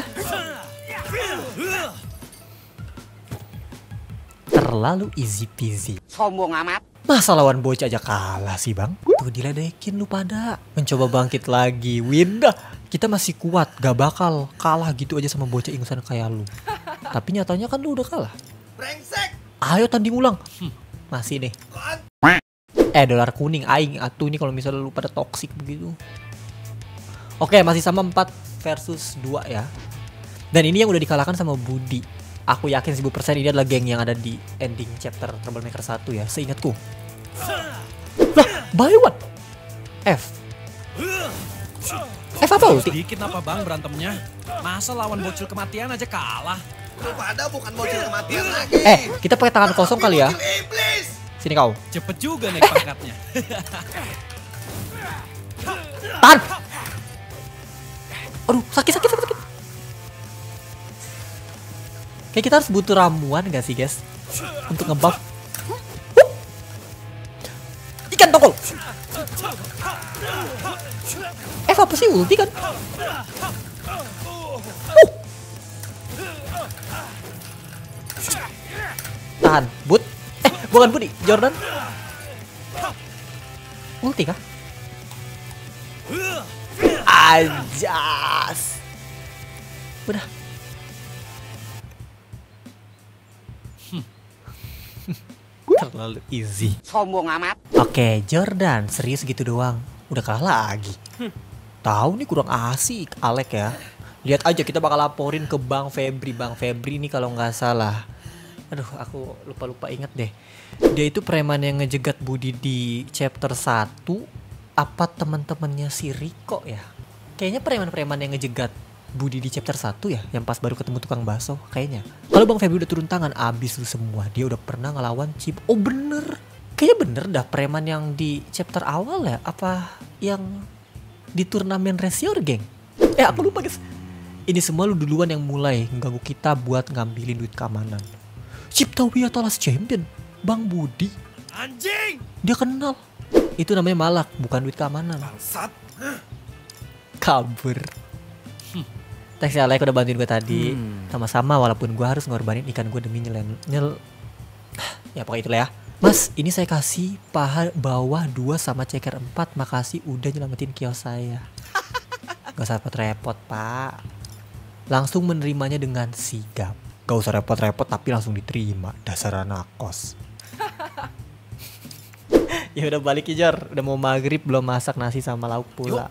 S1: Terlalu easy peasy.
S9: Sombong amat.
S1: Masa lawan bocah aja kalah sih bang? Tuh diledekin lu pada. Mencoba bangkit lagi. Winda, kita masih kuat. Gak bakal kalah gitu aja sama bocah ingusan kayak lu. Tapi nyatanya kan lu udah kalah.
S8: Brengsek.
S1: Ayo tanding ulang. Masih nih. Dolar kuning aing atuh nih kalau misalnya lu pada toksik begitu. Oke, masih sama 4 versus 2 ya. Dan ini yang udah dikalahkan sama Budi. Aku yakin 1000% ini adalah geng yang ada di ending chapter Troublemaker 1 ya, seingatku. Lah, by what? F apa ulti?
S3: Sedikit apa bang berantemnya? Masa lawan bocil kematian aja kalah?
S8: Lu pada bukan bocil kematian lagi.
S1: Kita pakai tangan kosong kali ya.
S8: Iblis.
S1: Sini kau.
S3: Cepet juga naik pangkatnya.
S1: Tahan. Aduh, sakit. Kayak kita harus butuh ramuan gak sih guys? Untuk ngebuff. Ikan tokol. Apa sih ulti kan? Tahan, Bud. Bukan Budi, Jordan. Ulti kah? Ajas. Udah. Terlalu easy.
S9: Sombong amat.
S1: Oke, Jordan, serius gitu doang. Udah kalah lagi. Tahu nih kurang asik, Alek ya. Lihat aja kita bakal laporin ke Bang Febri. Bang Febri ini kalau nggak salah. Aduh, aku lupa inget deh. Dia itu preman yang ngejegat Budi di chapter 1. Apa teman-temannya si Riko ya? Kayaknya preman-preman yang ngejegat Budi di chapter 1 ya, yang pas baru ketemu tukang bakso kayaknya. Kalau Bang Febri udah turun tangan, abis lu semua. Dia udah pernah ngelawan Chip. Oh bener, kayaknya bener dah preman yang di chapter awal ya. Apa yang di turnamen Resior geng? Aku lupa guys. Ini semua lu duluan yang mulai mengganggu kita buat ngambilin duit keamanan. Cipta Wiyata Last Champion, Bang Budi.
S3: Anjing!
S1: Dia kenal. Itu namanya malak, bukan duit keamanan.
S8: Bangsat.
S1: Kabur. Thanks ya Alek udah bantuin gue tadi. Sama-sama walaupun gue harus ngorbanin ikan gue demi ya pokoknya itulah ya. Mas, ini saya kasih paha bawah 2 sama ceker 4. Makasih udah nyelamatin kios saya. Gak usah repot-repot pak. Langsung menerimanya dengan sigap. Gak usah repot-repot tapi langsung diterima. Dasar anak kos. Ya udah balik ya Jor. Udah mau maghrib belum masak nasi sama lauk pula.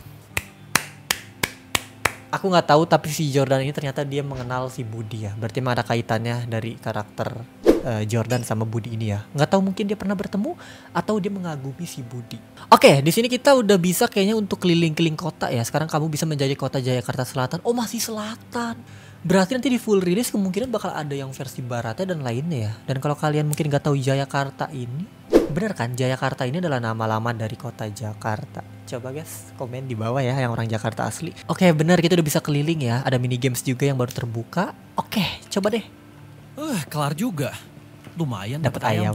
S1: Aku nggak tahu tapi si Jordan ini ternyata dia mengenal si Budi ya. Berarti emang ada kaitannya dari karakter Jordan sama Budi ini ya. Nggak tahu mungkin dia pernah bertemu atau dia mengagumi si Budi. Oke, di sini kita udah bisa kayaknya untuk keliling-keliling kota ya. Sekarang kamu bisa menjadi kota Jayakarta Selatan. Oh masih selatan. Berarti nanti di full release kemungkinan bakal ada yang versi baratnya dan lainnya ya. Dan kalau kalian mungkin nggak tahu Jayakarta ini, bener kan Jayakarta ini adalah nama lama dari kota Jakarta. Coba guys komen di bawah ya yang orang Jakarta asli. Oke bener kita udah bisa keliling ya. Ada mini games juga yang baru terbuka. Oke coba deh.
S3: Kelar juga. Lumayan
S1: Dapat ayam.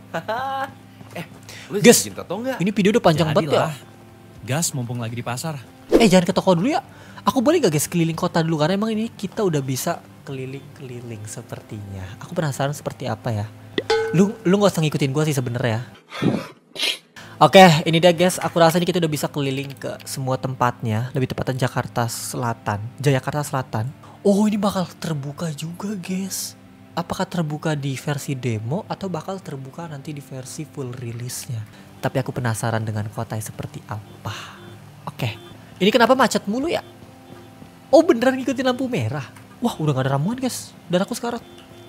S5: Lu
S1: Guys,
S5: cinta atau enggak?
S1: ini video udah panjang banget ya.
S3: Gas mumpung lagi di pasar.
S1: Jangan ke toko dulu ya. Aku boleh gak guys keliling kota dulu karena emang ini kita udah bisa keliling-keliling sepertinya. Aku penasaran seperti apa ya. Lu gak usah ngikutin gue sih sebenarnya. Oke, ini dia guys. Aku rasa ini kita udah bisa keliling ke semua tempatnya. Lebih tepatnya Jakarta Selatan. Oh, ini bakal terbuka juga guys. Apakah terbuka di versi demo atau bakal terbuka nanti di versi full rilisnya? Tapi aku penasaran dengan kota seperti apa. Oke, ini kenapa macet mulu ya? Oh, beneran ngikutin lampu merah. Wah, udah gak ada ramuan guys. Dan aku sekarang.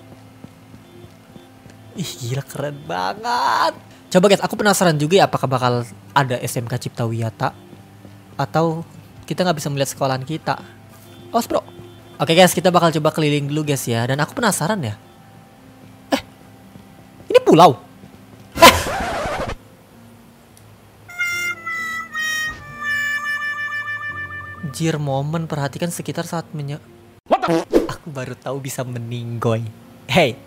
S1: Ih, gila keren banget. Coba guys, aku penasaran juga ya apakah bakal ada SMK Cipta Wiyata atau kita nggak bisa melihat sekolahan kita. Awas bro. Oke guys, kita bakal coba keliling dulu guys ya. Dan aku penasaran ya. Ini pulau. Jir momen, perhatikan sekitar saat Aku baru tahu bisa meninggoy. Hey.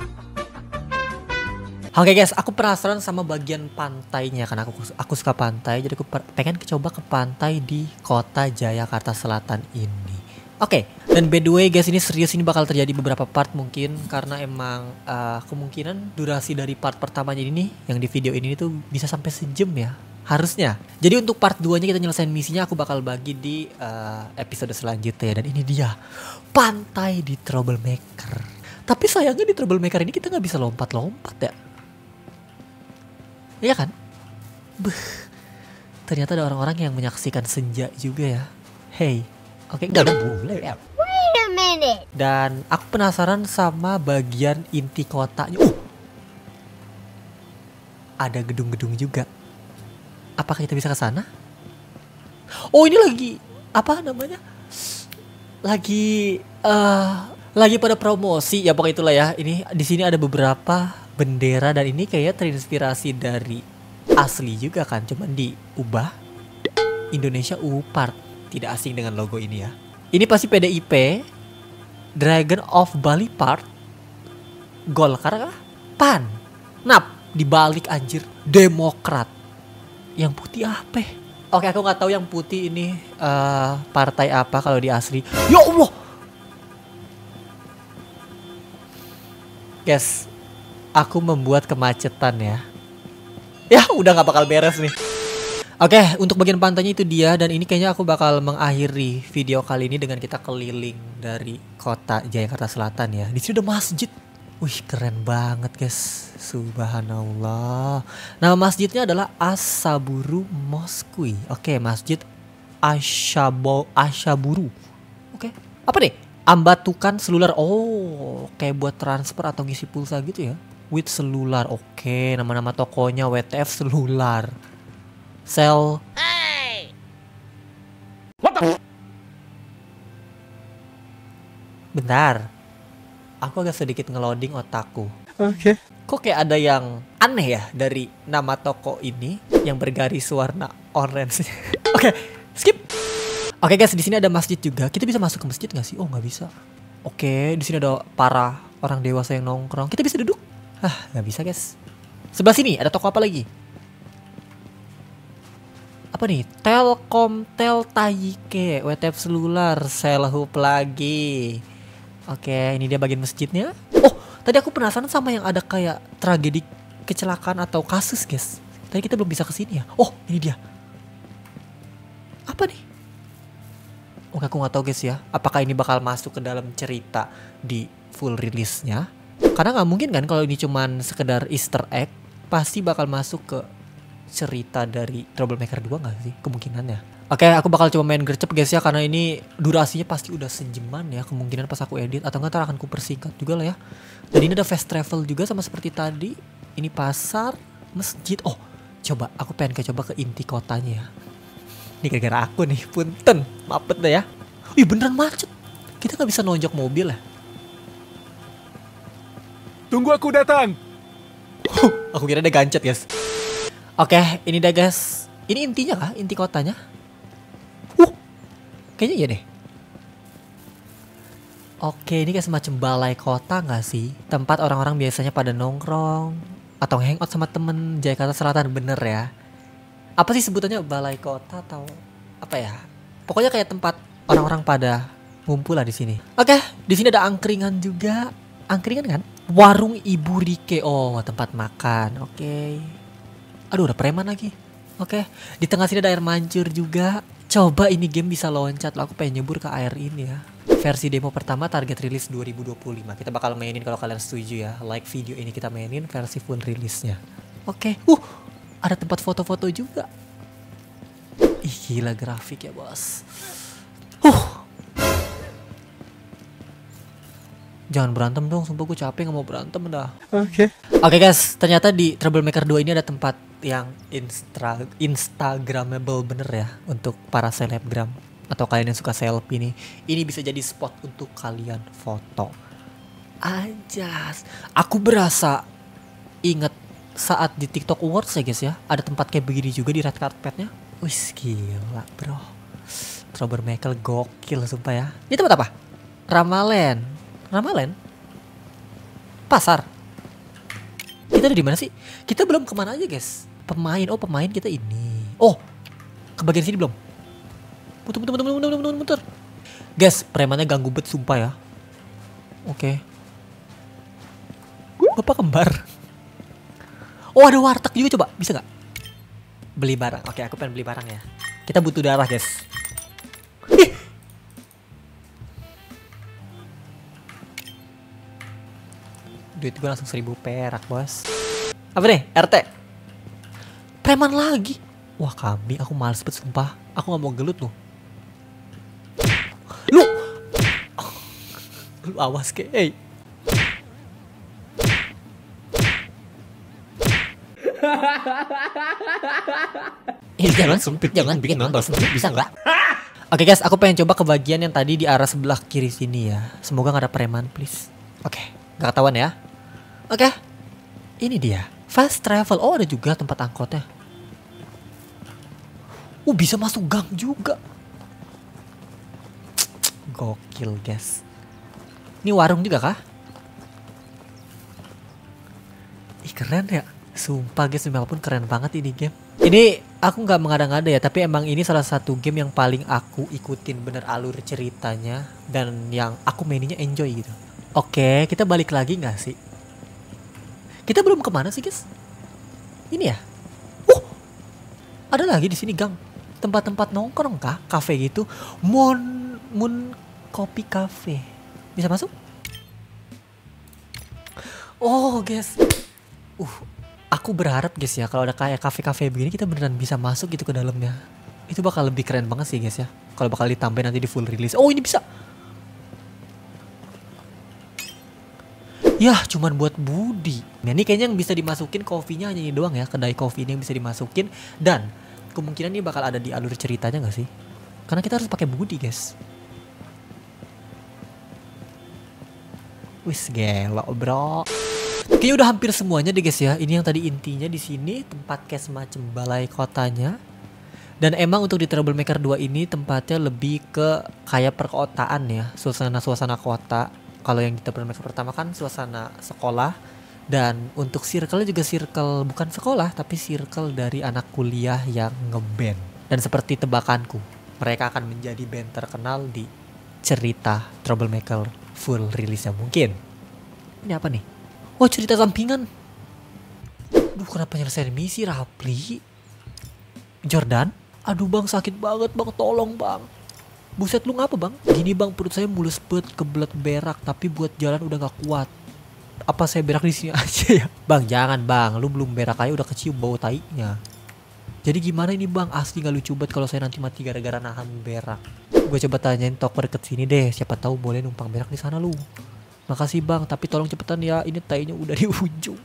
S1: Oke guys, aku penasaran sama bagian pantainya karena aku suka pantai, jadi aku pengen coba ke pantai di kota Jayakarta Selatan ini. Oke, dan by the way guys, ini serius, ini bakal terjadi beberapa part mungkin karena emang kemungkinan durasi dari part pertamanya ini yang di video ini tuh bisa sampai sejam ya, harusnya. Jadi untuk part 2-nya kita nyelesain misinya aku bakal bagi di episode selanjutnya. Dan ini dia, pantai di Troublemaker. Tapi sayangnya di Troublemaker ini kita nggak bisa lompat-lompat ya. Iya kan? Ternyata ada orang-orang yang menyaksikan senja juga ya. Hey, oke, udah boleh ya.
S4: Wait a minute.
S1: Dan aku penasaran sama bagian inti kotanya. Ada gedung-gedung juga. Apakah kita bisa ke sana? Oh, ini lagi apa namanya? Lagi pada promosi ya, pokoknya itulah ya. Ini di sini ada beberapa bendera dan ini kayak terinspirasi dari asli juga kan, cuman diubah Indonesia Part. Tidak asing dengan logo ini ya. Ini pasti PDIP, Dragon of Bali Part, Golkar kah? PAN, NAP, dibalik anjir, Demokrat. Yang putih apa? Oke, aku nggak tahu yang putih ini partai apa kalau di asli. Ya Allah, guys. Aku membuat kemacetan ya. Ya udah gak bakal beres nih. Oke, untuk bagian pantainya itu dia. Dan ini kayaknya aku bakal mengakhiri video kali ini dengan kita keliling dari kota Jayakarta Selatan ya. Di sini ada masjid. Wih, keren banget guys. Subhanallah. Nama masjidnya adalah Asaburu Mosque. Oke, Masjid Ashaburu. Oke, apa nih? Ambatukan seluler. Oh, kayak buat transfer atau ngisi pulsa gitu ya. With selular. Oke, nama-nama tokonya WTF Selular. Sel.
S2: Hey.
S1: Bentar. Aku agak sedikit ngeloading otakku. Oke. Kok kayak ada yang aneh ya dari nama toko ini yang bergaris warna orange. Oke, skip. Oke guys, di sini ada masjid juga. Kita bisa masuk ke masjid nggak sih? Oh, nggak bisa. Oke, di sini ada para orang dewasa yang nongkrong. Kita bisa duduk? Nggak bisa guys. Sebelah sini ada toko apa lagi? Apa nih? Telkomtel Taike, WTF Selular, Selhub lagi. Oke, ini dia bagian masjidnya. Oh, tadi aku penasaran sama yang ada kayak tragedi kecelakaan atau kasus guys. Tadi kita belum bisa kesini ya. Oh, ini dia. Apa nih? Oke, aku nggak tahu guys ya. Apakah ini bakal masuk ke dalam cerita di full rilisnya? Karena nggak mungkin kan kalau ini cuman sekedar Easter egg, pasti bakal masuk ke cerita dari Troublemaker 2 nggak sih kemungkinannya. Oke, aku bakal coba main gercep guys ya, karena ini durasinya pasti udah sejaman ya kemungkinan pas aku edit, atau nggak akan ku persingkat juga lah ya. Dan ini ada fast travel juga sama seperti tadi. Ini pasar, masjid. Oh, coba aku pengen coba ke inti kotanya ya. Ini gara-gara aku nih, punten, mapet dah ya. Ih, beneran macet. Kita nggak bisa nonjok mobil ya.
S3: Tunggu aku datang.
S1: Aku kira ada gancet guys. Oke, ini dah guys. Ini intinya kah? Inti kotanya? Kayaknya iya deh. Oke, ini kayak semacam balai kota gak sih? Tempat orang-orang biasanya pada nongkrong atau hangout sama temen Jakarta Selatan, bener ya? Apa sih sebutannya, balai kota atau apa ya? Pokoknya kayak tempat orang-orang pada ngumpul lah di sini. Oke, di sini ada angkringan juga. Angkringan kan? Warung Ibu Rike. Oh, tempat makan. Oke. Aduh, ada preman lagi. Oke, di tengah sini ada air mancur juga. Coba ini game bisa loncat. Aku pengen nyebur ke air ini ya. Versi demo pertama target rilis 2025. Kita bakal mainin kalau kalian setuju ya. Like video ini kita mainin versi full rilisnya. Oke. Ada tempat foto-foto juga. Ih, gila grafik ya, bos. Jangan berantem dong, sumpah gue capek gak mau berantem dah. Oke guys, ternyata di Troublemaker 2 ini ada tempat yang instagramable bener ya. Untuk para selebgram atau kalian yang suka selfie nih. Ini bisa jadi spot untuk kalian foto. Anjas, aku berasa inget saat di TikTok Awards ya guys ya. Ada tempat kayak begini juga di red carpetnya. Wih gila bro. Troublemaker gokil sumpah ya. Ini tempat apa? Ramalen. Pasar. Kita ada di mana sih? Kita belum kemana aja guys. Pemain kita ini. Oh, ke bagian sini belum. Muter. Guys, premannya ganggu bet sumpah ya. Oke. Bapak kembar. Oh, ada warteg juga, coba bisa nggak? Beli barang. Oke, aku pengen beli barang ya. Kita butuh darah guys. Duit gue langsung 1000 perak bos. Apa nih? RT. Preman lagi. Wah kambing, aku males banget sumpah. Aku gak mau gelut loh. Lu awas ke. Hey. Jangan sempit, jangan bikin nonton sempit, bisa nggak? Oke guys, aku pengen coba ke bagian yang tadi di arah sebelah kiri sini ya. Semoga gak ada preman please. Oke, gak ketahuan ya. Oke, ini dia fast travel. Oh ada juga tempat angkotnya. Bisa masuk gang juga. Gokil guys. Ini warung juga kah? Ih keren ya. Sumpah guys, walaupun keren banget ini game. Ini aku nggak mengada-ngada ya, tapi emang ini salah satu game yang paling aku ikutin bener alur ceritanya dan yang aku mainnya enjoy gitu. Oke, kita balik lagi nggak sih? Kita belum kemana sih guys? Ini ya? Ada lagi di sini gang. Tempat-tempat nongkrong kah? Cafe gitu. Moon Coffee Cafe. Bisa masuk? Oh guys. Aku berharap guys ya, kalau ada kayak cafe-cafe begini kita beneran bisa masuk gitu ke dalamnya. Itu bakal lebih keren banget sih guys ya. Kalau bakal ditambahin nanti di full release. Oh ini bisa. Yah cuman buat Budi. Nah, ini kayaknya yang bisa dimasukin kopinya hanya ini doang ya. Kedai kopi ini yang bisa dimasukin. Dan kemungkinan ini bakal ada di alur ceritanya gak sih? Karena kita harus pakai Budi guys. Wis gelo bro. Kayaknya udah hampir semuanya deh guys ya. Ini yang tadi intinya di sini tempat kayak semacam balai kotanya. Dan emang untuk di Troublemaker 2 ini tempatnya lebih ke kayak perkotaan ya. Suasana kota. Kalau yang di Troublemaker pertama kan suasana sekolah. Dan untuk circle juga circle bukan sekolah tapi circle dari anak kuliah yang ngeband. Dan seperti tebakanku, mereka akan menjadi band terkenal di cerita Troublemaker full release mungkin. Ini apa nih? Oh cerita sampingan. Duh kenapa nyelesain misi Rapli? Jordan? Aduh bang sakit banget bang, tolong bang. Buset lu ngapa bang? Gini bang, perut saya mulus banget, kebelet berak, tapi buat jalan udah gak kuat. Apa saya berak di sini aja ya? Bang jangan bang, lu belum berak aja udah kecium bau tainya. Jadi gimana ini bang? Asli gak lucu banget kalau saya nanti mati gara-gara nahan berak. Gue coba tanyain toko deket sini deh, siapa tahu boleh numpang berak di sana lu. Makasih bang, tapi tolong cepetan ya, ini tainya udah di ujung.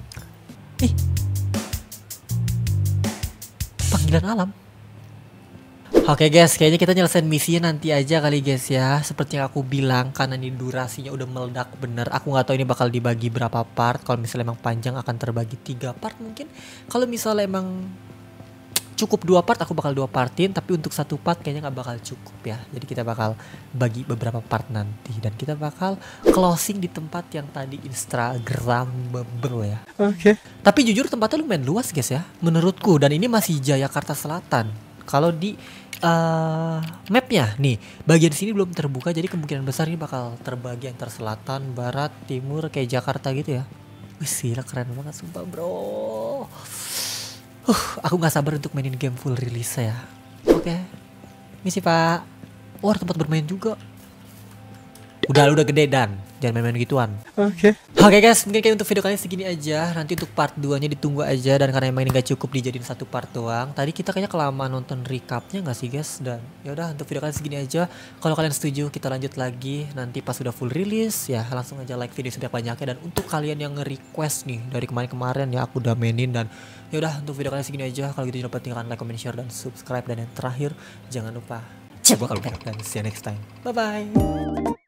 S1: Panggilan alam. Oke guys, kayaknya kita nyelesain misinya nanti aja kali guys ya. Seperti yang aku bilang, karena ini durasinya udah meledak bener. Aku gak tahu ini bakal dibagi berapa part. Kalau misalnya emang panjang akan terbagi 3 part mungkin. Kalau misalnya emang cukup 2 part, aku bakal 2 partin. Tapi untuk 1 part kayaknya gak bakal cukup ya. Jadi kita bakal bagi beberapa part nanti. Dan kita bakal closing di tempat yang tadi Instagramable ya. Oke. Tapi jujur tempatnya lumayan luas guys ya, menurutku. Dan ini masih Jakarta Selatan. Kalau di mapnya nih, bagian sini belum terbuka. Jadi kemungkinan besar ini bakal terbagi antara selatan, barat, timur kayak Jakarta gitu ya. Wih gila keren banget sumpah bro. Aku nggak sabar untuk mainin game full release ya. Oke. Misi Pak. Oh, ada tempat bermain juga. Udah gede dan jangan main-main gituan. Oke guys, mungkin kayak untuk video kali ini segini aja. Nanti untuk part 2 nya ditunggu aja. Dan karena emang ini gak cukup dijadiin satu part doang. Tadi kita kayaknya kelamaan nonton recapnya gak sih guys. Dan yaudah untuk video kali ini segini aja. Kalau kalian setuju kita lanjut lagi. Nanti pas udah full release ya langsung aja like video sebanyak-banyaknya. Dan untuk kalian yang nge-request nih dari kemarin-kemarin ya aku udah mainin. Dan yaudah untuk video kali ini segini aja. Kalau gitu jangan lupa tinggalkan like, comment, share, dan subscribe. Dan yang terakhir jangan lupa cek kalau dan see you next time. Bye bye.